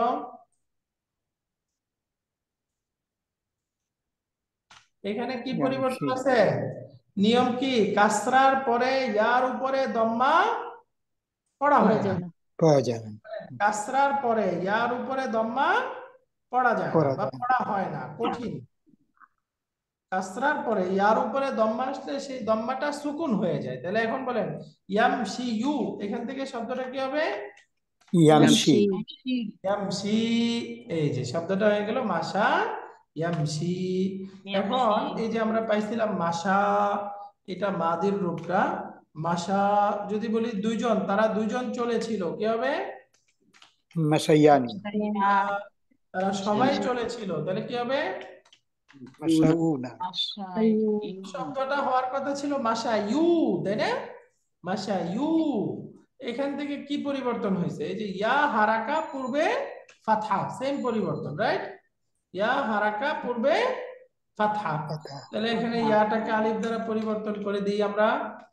Speaker 1: এখানে কি পরিবর্তন
Speaker 2: ইয়ামশি
Speaker 1: আছে? নিয়ম কি? কাসরার পরে ইয়ার উপরে দম্মা পড়া
Speaker 6: পড়া
Speaker 1: হয় না।
Speaker 6: যায় না।
Speaker 2: পাওয়া যায় না
Speaker 1: কাসরার পরে ইয়ার উপরে দম্মা পড়া যায় না
Speaker 2: পড়া
Speaker 1: বা
Speaker 2: যায় না
Speaker 1: পড়া হয় না, কঠিন। কাসরার পরে ইয়ার উপরে দম্মা আসলে সেই দম্মাটা সুকুন হয়ে যায়। তাহলে এখন বলেন ইয়ামশি ইউ, এখান থেকে শব্দটা কি হবে?
Speaker 2: ইয়ামশি
Speaker 6: ইয়ামশি
Speaker 1: ইয়ামশি। এই যে শব্দটা হয়ে গেল মাশা ইয়ামশি। এখন এই যে আমরা পাইছিলাম মাশা, এটা মাদির রূপটা। মাশা যদি বলি দুইজন, তারা দুইজন চলেছিল, কি হবে?
Speaker 2: মাশায়ানি
Speaker 1: তারা সবাই চলেছিল, তাহলে কি হবে?
Speaker 2: মাশাউনা
Speaker 1: শব্দটা হওয়ার কথা ছিল মাশা ইউ, তাই না? মাশা ইউ। এখান থেকে কি পরিবর্তন হয়েছে? এই যে ইয়া হারাকা পূর্বে ফাতহা, সেম পরিবর্তন, রাইট? ইয়া হারাকা পূর্বে ফাতহা।
Speaker 2: কথা
Speaker 1: তাহলে এখানে ইয়াটাকে আলিফ দ্বারা পরিবর্তন করে দিই আমরা।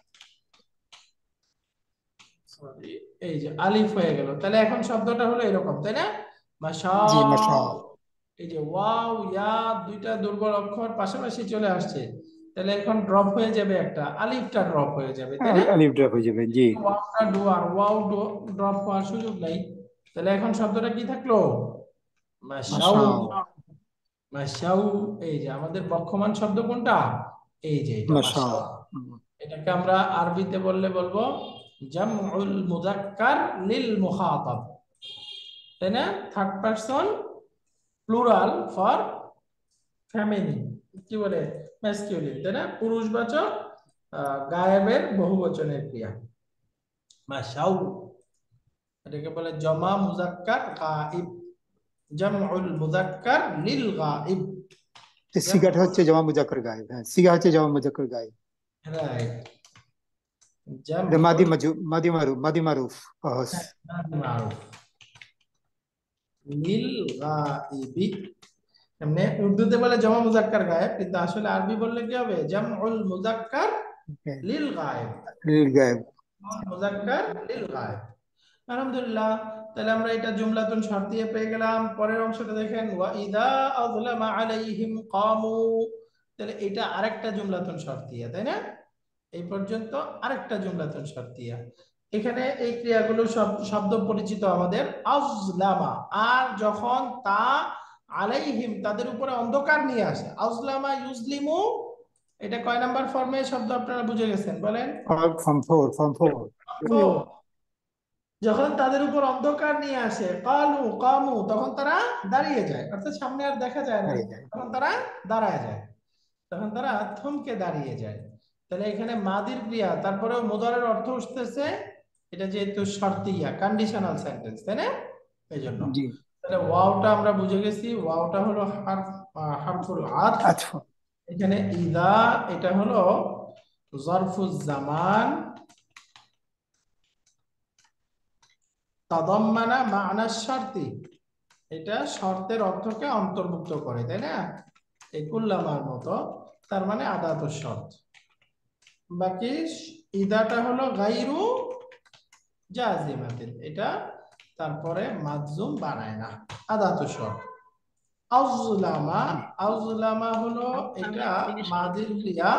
Speaker 1: সরি, এই যে আলিফ হয়ে গেল। তাহলে এখন শব্দটা হলো এরকম, তাই না? মাশা।
Speaker 2: জি মাশা
Speaker 1: এই যে ওয়াও ইয়া দুইটা দুর্বল অক্ষর পাশাপাশি চলে আসছে, তাহলে এখন ড্রপ হয়ে যাবে, একটা আলিফটা ড্রপ হয়ে যাবে, তাই না?
Speaker 2: আলিফ ড্রপ হয়ে যাবে জি
Speaker 1: ওয়াওটা ডুয়ার, ওয়াও ড্রপ হওয়ার সুযোগ নাই। তাহলে এখন শব্দটা কি থাকলো? মাশাউ।
Speaker 2: মাশা
Speaker 1: মাশাউ। এই যে আমাদের বক্ষমান শব্দ কোনটা? এই যে এটা
Speaker 2: মাশা
Speaker 1: মাশাউ। এটাকে আমরা আরবিতে বললে বলবো জামউল মুযাক্কার লিল মুখাতাব, তাই না? Third person plural for feminine, কি বলে? ম্যাসকিউলিন, তাই না? পুরুষবাচক আহ, গায়েবের বহুবচনের ক্রিয়া মাশাউ। এটাকে বলে জমা মুযাক্কার গায়ব, জামউল মুযাক্কার লিল গায়ব।
Speaker 2: সিগাটা হচ্ছে জমা মুজাক্কার গায়েব হ্যাঁ সিগা হচ্ছে জমা মুজাক্কার গায়েব
Speaker 1: রাইট।
Speaker 2: এটা মাদি মাজু মাদি মারুফ মাদি মারুফ সহজ
Speaker 1: মারুফ লিল গায়বি। এমনি উর্দুতে বলে জমা মুযাক্কার গায়েব, কিন্তু আসলে আরবি বললে কি হবে? জামউল মুযাক্কার লিল গায়েব,
Speaker 2: লিল গায়েব
Speaker 1: মুযাক্কার লিল গায়েব। আলহামদুলিল্লাহ। তাহলে আমরা এটা জুমলাতুন শারতিয়া পেয়ে গেলাম। পরের অংশটা দেখেন ওয়া ইদা আযলামা আলাইহিম কামু। তাহলে এটা আরেকটা জুমলাতুন শারতিয়া, তাই না? এই পর্যন্ত আরেকটা জুমলাতুন শারতিয়া। এখানে এই ক্রিয়াগুলো সব শব্দ পরিচিত আমাদের। আযলামা, আর যখন তা আলাইহিম তাদের উপরে অন্ধকার নিয়ে আসে, আযলামা ইউজলিমু, এটা কয় নাম্বার ফর্মে শব্দ আপনারা বুঝে গেছেন বলেন?
Speaker 2: ফর্ম ফোর ফর্ম ফোর
Speaker 1: তো যখন তাদের উপর অন্ধকার নিয়ে আসে কালু কামু, তখন তারা দাঁড়িয়ে যায়, অর্থাৎ সামনে আর দেখা যায় না, তখন তারা দাঁড়ায় যায়, তখন তারা থমকে দাঁড়িয়ে যায়। তাহলে এখানে মাদির ক্রিয়া, তারপরেও মুদারের অর্থ আসতেছে, এটা যেহেতু শর্তিয়া কন্ডিশনাল সেন্টেন্স, তাই না? এই জন্য
Speaker 2: জি
Speaker 1: তাহলে ওয়াওটা আমরা বুঝে গেছি, ওয়াওটা হলো হারফ হারফুল আতফ।
Speaker 2: আতফ
Speaker 1: এখানে ইদা এটা হলো জরফুজ জামান, তাদাম্মানা মা'না শারতি, এটা শর্তের অর্থকে অন্তর্ভুক্ত করে, তাই না? এই কুল্লামার মতো, তার মানে আদাতুশ শর্ত। বাকি ইদাটা হলো গায়রু জাজিমাতিন, এটা তারপরে মাজজুম বানায় না, আদাতুশ শর্ত। আযলামা, আযলামা হলো এটা মাদির ক্রিয়া,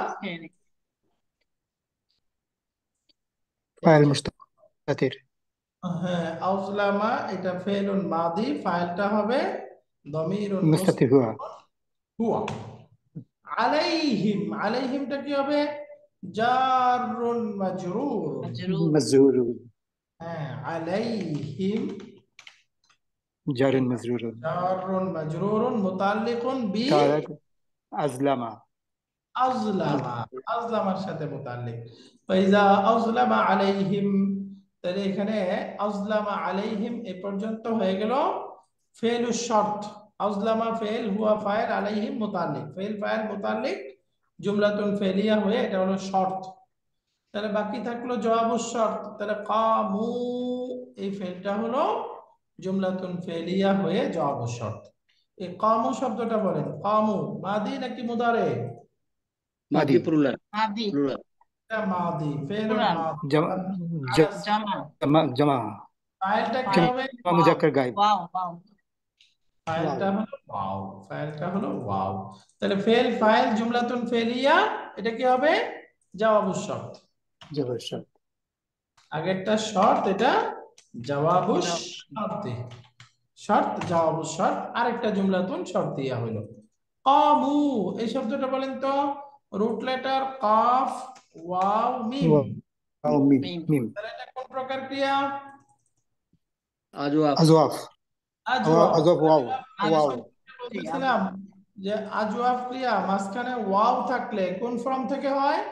Speaker 2: ফাইল মুস্তাতির
Speaker 1: হ্যাঁ আযলামা এটা ফেলুন মাদি, ফাইলটা হবে দমিরুন
Speaker 2: মুস্তাতির হুয়া
Speaker 1: হুয়া। আলাইহিম, আলাইহিমটা কি হবে? জারুন মাজরুর।
Speaker 2: মজরুর
Speaker 1: হ্যাঁ আলাইহিম
Speaker 2: জারুন মজরুর
Speaker 1: জারুন মাজরুরুন মুতাল্লিকুন বি
Speaker 2: তারাক আজলামা
Speaker 1: আজলামা, আজলামার সাথে মুতাল্লিক। ফাইজা আজলামা আলাইহিম, তাহলে এখানে আজলামা আলাইহিম এ পর্যন্ত হয়ে গেল ফেলুশ শর্ত। আজলামা ফেল, হুয়া ফাইল, আলাইহিম মুতাল্লিক, ফেল ফাইল মুতাল্লিক জুমলাতুন ফেলিয়া হয়ে এটা হলো শর্ত। তাহলে বাকি থাকলো জবাবুশ শর্ত। তাহলে কামু, এই ফেলটা হলো জুমলাতুন ফেলিয়া হয়ে জবাবুশ শর্ত। এই কামু শব্দটা বলেন, কামু মাদি নাকি মুদারে?
Speaker 3: মাদি
Speaker 2: মাদি
Speaker 3: প্লুরাল,
Speaker 6: মাদি
Speaker 3: প্লুরাল।
Speaker 1: এটা মাদি, ফেলুল
Speaker 6: পুরান
Speaker 1: মাদি।
Speaker 2: জমা
Speaker 1: আলাস
Speaker 6: জামা
Speaker 2: জমা জমা
Speaker 1: ফাইলটা কি
Speaker 6: ফাইল
Speaker 1: হবে?
Speaker 2: জমা
Speaker 1: ওয়াও।
Speaker 2: মুজাক্কার গায়েব
Speaker 6: ওয়াও ওয়াও
Speaker 2: ওয়াও
Speaker 1: ফাইলটা হলো ওয়াও, ফাইলটা হলো ওয়াও। তাহলে ফেল ফাইল জুমলাতুন ফেলিয়া, এটা কি হবে? জবাবুশ শর্ত।
Speaker 2: জবর শর্ত
Speaker 1: আগেরটা শর্ত, এটা জবাবুশ
Speaker 6: জবাব
Speaker 1: শর্ত। শর্ত জবাবুশ শর্ত, আরেকটা জুমলাতুন শর্তিয়া হলো। কামু, এই শব্দটা বলেন তো, রুট লেটার কাফ ওয়াও মিম,
Speaker 2: ওয়াও মিম
Speaker 6: মিম
Speaker 2: মিম
Speaker 1: তাহলে এটা কোন প্রকার ক্রিয়া?
Speaker 3: আজওয়াফ,
Speaker 2: আজওয়াফ
Speaker 1: আজওয়াব।
Speaker 2: আজওয়াফ ওয়াও
Speaker 1: আমি
Speaker 2: ওয়াও
Speaker 1: বলতেছিলাম যে আজওয়াব ক্রিয়া মাঝখানে ওয়াও থাকলে কোন ফর্ম থেকে হয়?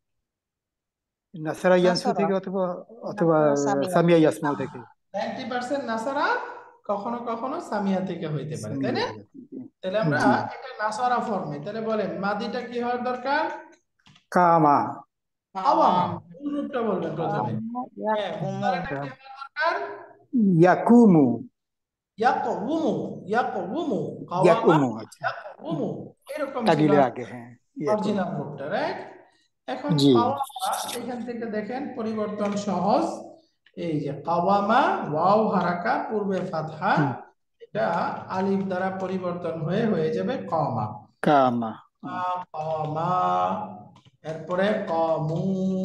Speaker 2: নাসারা ইয়ানসু
Speaker 6: নাসারা
Speaker 2: থেকে অথবা অথবা
Speaker 6: নাসারা সামিয়া
Speaker 2: সামিয়া ইয়াসমাউ থেকে
Speaker 1: নাইনটি পার্সেন্ট নাসারা, কখনো কখনো সামিয়া থেকে হইতে পারে, তাই না?
Speaker 2: সামিয়া
Speaker 1: তাহলে আমরা
Speaker 2: জি
Speaker 1: এটা নাসারা ফর্মে, তাহলে বলেন মাদিটা কি হওয়ার দরকার?
Speaker 2: কামা
Speaker 1: কাওয়ামা।
Speaker 6: কাওয়াম
Speaker 1: কোন রূপটা বলবেন প্রথমে?
Speaker 6: কাওয়াম
Speaker 1: হ্যাঁ,
Speaker 6: ইয়াকুমু
Speaker 1: মুদারেটা কি হওয়ার দরকার?
Speaker 2: ইয়াকুমু
Speaker 1: ইয়াকউমু, ইয়াকউমু, কাওয়ামা
Speaker 2: ইয়াকুমু আচ্ছা
Speaker 1: ইয়াকউমু, এরকম ছিল
Speaker 2: তাগিলের আগে হ্যাঁ ইয়াকুমু
Speaker 1: অরিজিনাল রূপটা, রাইট? এখন
Speaker 2: জি
Speaker 1: কাওয়ামা, এখান থেকে দেখেন পরিবর্তন সহজ। এই যে কাওয়ামা, ওয়াও হারাকা পূর্বে ফাতহা,
Speaker 2: হুম,
Speaker 1: এটা আলিফ দ্বারা পরিবর্তন হয়ে হয়ে যাবে কমা।
Speaker 2: কামা
Speaker 1: কমা, এরপরে কমু,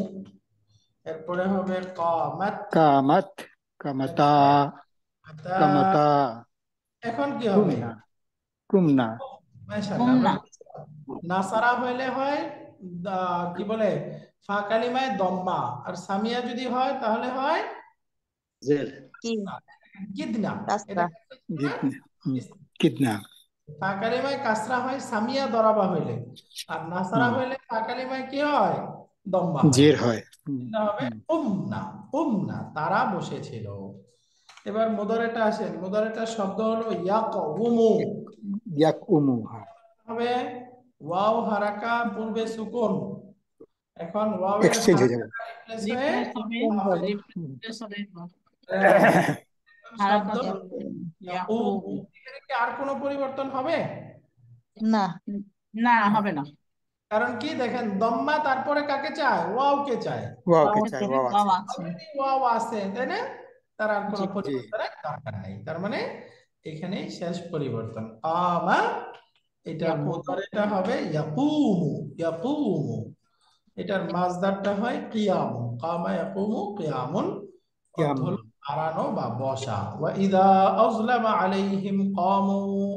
Speaker 1: এরপরে হবে কমাত,
Speaker 2: কামাত কামাতা
Speaker 1: আতা।
Speaker 2: কামাতা
Speaker 1: এখন কি হবে?
Speaker 2: কুমনা কুমনা
Speaker 1: মাশাআল্লাহ, আমরা
Speaker 6: কুমনা
Speaker 1: বলছিলাম, নাসারা হইলে হয় দা- কি বলে, ফা কালিমায় দম্মা, আর সামিয়া যদি হয় তাহলে হয়
Speaker 3: জের,
Speaker 6: কি
Speaker 1: কিদনা।
Speaker 6: কাসরা
Speaker 1: এটা
Speaker 2: জিতনা হুম, কিতনা
Speaker 1: ফা কালিমায় কাসরা হয় সামিয়া দরাবা হইলে, আর নাসারা
Speaker 2: হুম,
Speaker 1: হইলে ফা কালিমায় কি হয়? দম্মা হয়।
Speaker 2: জের হয় হুম,
Speaker 1: এটা হবে
Speaker 2: হুম।
Speaker 1: উমনা, উমনা, তারা বসেছিল। এবার মুদারেটা আসেন, মুদারেটার শব্দ হলো ইয়াকউমু,
Speaker 2: ইয়াকুমু হ্যাঁ
Speaker 1: হবে ওয়াও হারাকা পূর্বে সুকুন, এখন ওয়াওয়ের
Speaker 2: এক্সচেঞ্জ হয়ে যাবে
Speaker 1: হারাকাটা রিপ্লেস হয়ে
Speaker 6: রিপ্লেস হবে
Speaker 1: ইয়া হবে।
Speaker 6: রিপ্লেস হবে
Speaker 1: আহ, শব্দ
Speaker 6: হারাকাতুল
Speaker 1: ইয়াকুম,
Speaker 6: ইয়াকুম
Speaker 1: এখানে কি আর কোনো পরিবর্তন হবে?
Speaker 6: না না হবে না
Speaker 1: কারণ কি দেখেন, দম্মা তারপরে কাকে চায়? ওয়াও কে চায়।
Speaker 2: ওয়াও কে
Speaker 1: ওয়াও
Speaker 2: চাই ওয়াও
Speaker 6: ওয়াও
Speaker 2: আছে
Speaker 6: আছে
Speaker 1: already ওয়াও আছে, তাই না? তার আর কোনো
Speaker 6: জি
Speaker 2: জি
Speaker 1: পরিবর্তনের দরকার নেই, তার মানে এখানে শেষ পরিবর্তন। কামা, এটা
Speaker 6: ইয়াকুম
Speaker 1: মুদারেটা হবে ইয়াকুমু, ইয়াকুমু, এটার মাসদারটা হয় কিয়ামু, কামা ইয়াকুমু কিয়ামুন, অর্থ
Speaker 2: ইয়াম
Speaker 1: হলো দাঁড়ানো বা বসা। ওয়া ইদা আযলামা আলাইহিম কামু,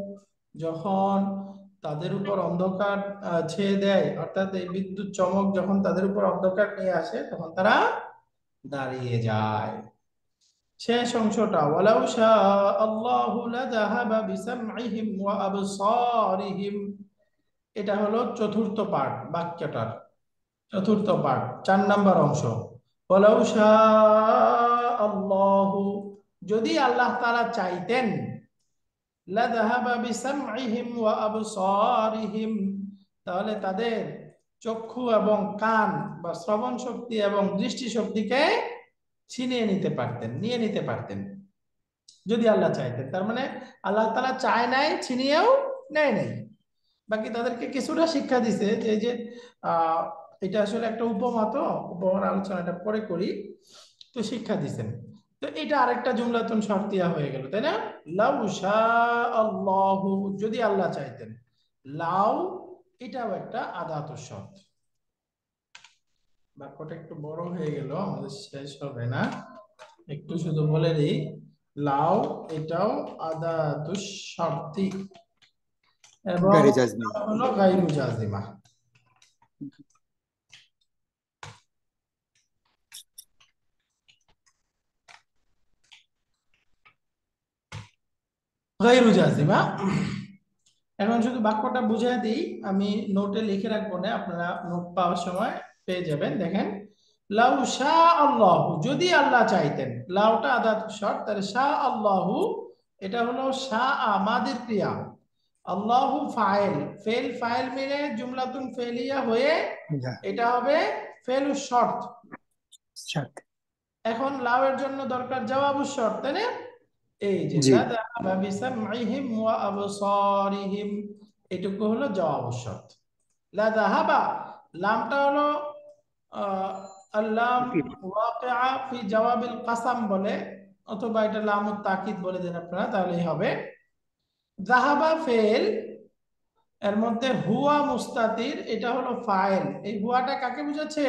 Speaker 1: যখন তাদের উপর অন্ধকার আহ, ছেয়ে দেয়, অর্থাৎ এই বিদ্যুৎ চমক যখন তাদের উপর অন্ধকার নিয়ে আসে, তখন তারা দাঁড়িয়ে যায়। শেষ অংশটা ওয়ালাউ শা আল্লাহু লাযাহাবা বিসামইহিম ওয়া আবসারিহিম, এটা হলো চতুর্থ পার্ট বাক্যটার, চতুর্থ পার্ট, চার নাম্বার অংশ। ওয়ালাউ শা আল্লাহু, যদি আল্লাহ তাআলা চাইতেন, লাযাহাবা বিসামইহিম ওয়া আবসারিহিম, তাহলে তাদের চক্ষু এবং কান বা শ্রবণ শক্তি এবং দৃষ্টি শক্তিকে ছিনিয়ে নিতে পারতেন, নিয়ে নিতে পারতেন, যদি আল্লাহ চাইতেন। তার মানে আল্লাহ তাআলা চায় নাই, ছিনিয়েও নেয় নাই, বাকি তাদেরকে কিছুটা শিক্ষা দিছে যে এই যে আহ এটা আসলে একটা উপমা, তো উপমার আলোচনাটা পরে করি, তো শিক্ষা দিছেন। তো এটা আরেকটা জুমলাতুন শর্তিয়া হয়ে গেল, তাই না? লাউ শা আল্লাহু, যদি আল্লাহ চাইতেন, লাউ এটাও একটা আদাতুস শর্ত। বাক্যটা একটু বড় হয়ে গেল, আমাদের শেষ হবে না, একটু শুধু বলে দিই, লাউ এটাও আদাতুস শর্তি এবং
Speaker 2: গারে জাজমি
Speaker 1: এটা হলো গায়রু জাজিমা। গায়রু জাজিমা, এখন শুধু বাক্যটা বুঝিয়ে দিই, আমি নোটে লিখে রাখবো না, আপনারা নোট পাওয়ার সময় পেয়ে যাবেন। দেখেন, লাউ শা আল্লাহু, যদি আল্লাহ চাইতেন, লাউটা আদাত শর্ত, তাহলে শা আল্লাহু এটা হলো শা আমাদের ক্রিয়া, আল্লাহু ফাইল, ফেল ফাইল মিলে জুমলাতুন ফেলিয়া হয়ে
Speaker 2: Yeah.
Speaker 1: এটা হবে ফেলু শর্ত।
Speaker 2: Shut.
Speaker 1: এখন লাউ এর জন্য দরকার জবাবু শর্ত, তাই না? এই যে
Speaker 2: জি।
Speaker 1: লা যাহাবা বিসামইহিম ওয়া আবসারিহিম, এটুকু হলো জবাবু শর্ত। লা যাহাবা, লামটা হলো আহ আল্লাম ওয়াকিআ ফি জওয়াবিল কাসাম বলে, অথবা এটা লামুত তাকিদ বলে দেন আপনারা, তাহলেই হবে। যাহাবা ফেল, এর মধ্যে হুয়া মুস্তাতির, এটা হলো ফাইল। এই হুয়াটা কাকে বোঝাচ্ছে?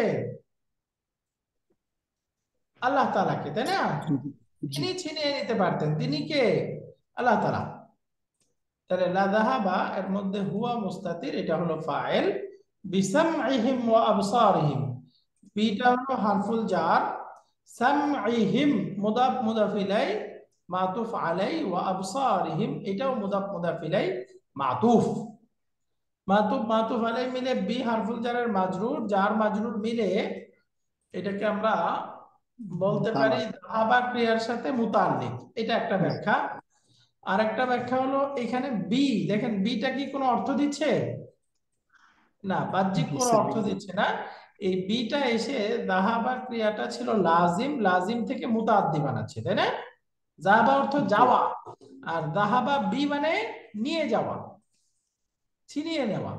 Speaker 1: আল্লাহ তাআলাকে, তাই না?
Speaker 2: জি।
Speaker 1: তিনি ছিনিয়ে নিতে পারতেন, তিনি কে? আল্লাহ তাআলা। তাহলে লা যাহাবা এর মধ্যে হুয়া মুস্তাতির, এটা হলো ফাইল। বিসামইহিম ওয়া আবসারিহিম, বিটা হলো হারফুল জার, সামইহিম মুদাফ মুদাফ ইলাই মাতুফ আলাই, ওয়া আবসারিহিম এটাও মুদাফ মুদাফ ইলাই মাতুফ। মাতুফ মাতুফ আলাই মিলে বি হারফুল জারের মাজরুর, জার মাজরুর মিলে এটাকে আমরা বলতে পারি যাহাবা ক্রিয়ার সাথে মুতাল্লিক, এটা একটা ব্যাখ্যা। আর একটা ব্যাখ্যা হলো এখানে বি, দেখেন বিটা কি কোনো অর্থ দিচ্ছে? না, বাহ্যিক কোনো অর্থ দিচ্ছে না। এই বিটা এসে যাহাবা ক্রিয়াটা ছিল লাজিম, লাজিম থেকে মুতাআদ্দি বানাচ্ছে, তাই না? যাহাবা অর্থ যাওয়া, আর যাহাবা বি মানে নিয়ে যাওয়া, ছিনিয়ে নেওয়া।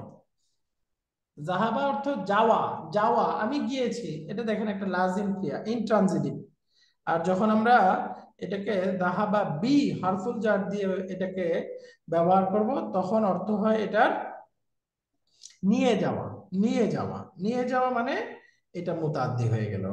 Speaker 1: যাহাবা অর্থ যাওয়া, যাওয়া, আমি গিয়েছি, এটা দেখেন একটা লাজিম ক্রিয়া, ইনট্রানজিটিভ। আর যখন আমরা এটাকে যাহাবা বি হারফুল জার দিয়ে এটাকে ব্যবহার করব, তখন অর্থ হয় এটার নিয়ে যাওয়া, নিয়ে যাওয়া, নিয়ে যাওয়া মানে এটা মুতাআদ্দি হয়ে গেল।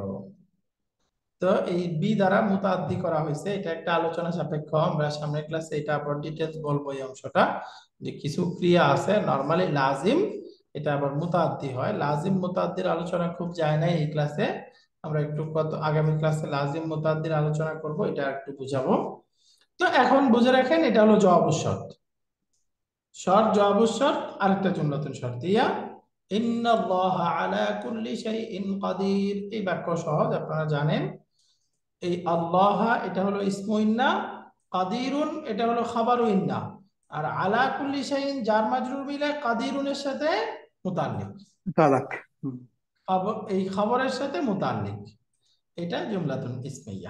Speaker 1: তো এই বি দ্বারা মুতাআদ্দি করা হয়েছে, এটা একটা আলোচনা সাপেক্ষ, আমরা সামনের ক্লাসে এটা আবার ডিটেইলস বলবো। এই অংশটা যে কিছু ক্রিয়া আছে নরমালি লাজিম, এটা আবার মুতাআদ্দি হয়। লাজিম মুতাআদ্দির আলোচনা খুব যায় না এই ক্লাসে, আমরা একটু কত আগামী ক্লাসে লাজিম মুতাআদ্দির আলোচনা করব, এটা একটু বুঝাবো। তো এখন বুঝে রাখেন, এটা হলো জওয়াবু শর্ত। শর্ত জওয়াবু শর্ত, আরেকটা জুমলাতুন শর্তিয়া, ইন্নাল্লাহা আলা কুল্লি শাইইন কাদির। এই বাক্য সহজ, আপনারা জানেন। এই আল্লাহ এটা হলো ইসমু ইন্না, কাদিরুন এটা হলো খাবারু ইন্না, আর আলা কুল্লি শাইইন জার মাজরুর মিলে কাদিরুনের সাথে মুতাল্লিক,
Speaker 2: তালাক।
Speaker 1: খবর এই খবরের সাথে মুতাল্লিক, এটা জুমলাতুন ইসমিয়া।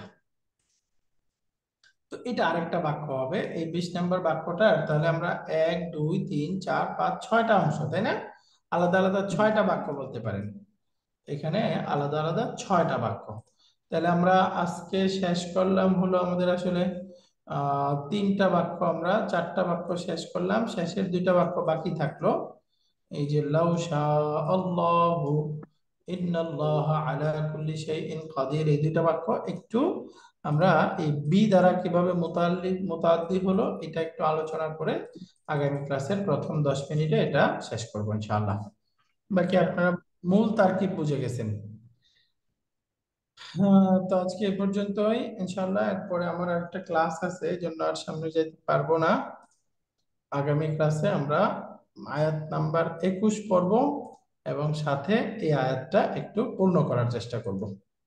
Speaker 1: তো এটা আরেকটা বাক্য হবে এই বিশ নম্বর বাক্যটার। তাহলে আমরা এক দুই তিন চার পাঁচ ছয়টা অংশ, তাই না? আলাদা আলাদা ছয়টা বাক্য বলতে পারেন, এখানে আলাদা আলাদা ছয়টা বাক্য। তাহলে আমরা আজকে শেষ করলাম হলো আমাদের আসলে আহ তিনটা বাক্য, আমরা চারটা বাক্য শেষ করলাম, শেষের দুইটা বাক্য বাকি থাকলো। এই যে লাউ শা আল্লাহু ইন্নাল্লাহা আলা কুল্লি শাইইন কাদির, এই দুইটা বাক্য একটু আমরা এই বি দ্বারা কিভাবে মুতাল্লিক মুতাআদ্দি হলো এটা একটু আলোচনা করে আগামী ক্লাসের প্রথম দশ মিনিটে এটা শেষ করবো ইনশাআল্লাহ। বাকি আপনারা মূল তারকিব বুঝে গেছেন। হ্যাঁ, তো আজকে এ পর্যন্তই ইনশাআল্লাহ। এরপরে আমার একটা ক্লাস আছে, এই জন্য আর সামনে যেতে পারবো না। আগামী ক্লাসে আমরা আয়াত নাম্বার একুশ পড়ব এবং সাথে এই আয়াতটা একটু পূর্ণ করার চেষ্টা করব।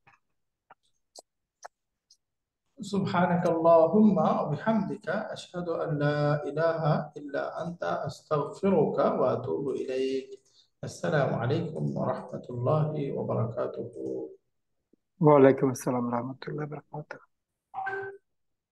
Speaker 1: سبحانك اللهم وبحمدك أشهد أن لا إله إلا أنت أستغفرك وأتوب إليك. السلام عليكم ورحمة الله وبركاته.
Speaker 2: ওয়ালাইকুম আসসালাম রহমতুল্লাহ বারাকাতুহু।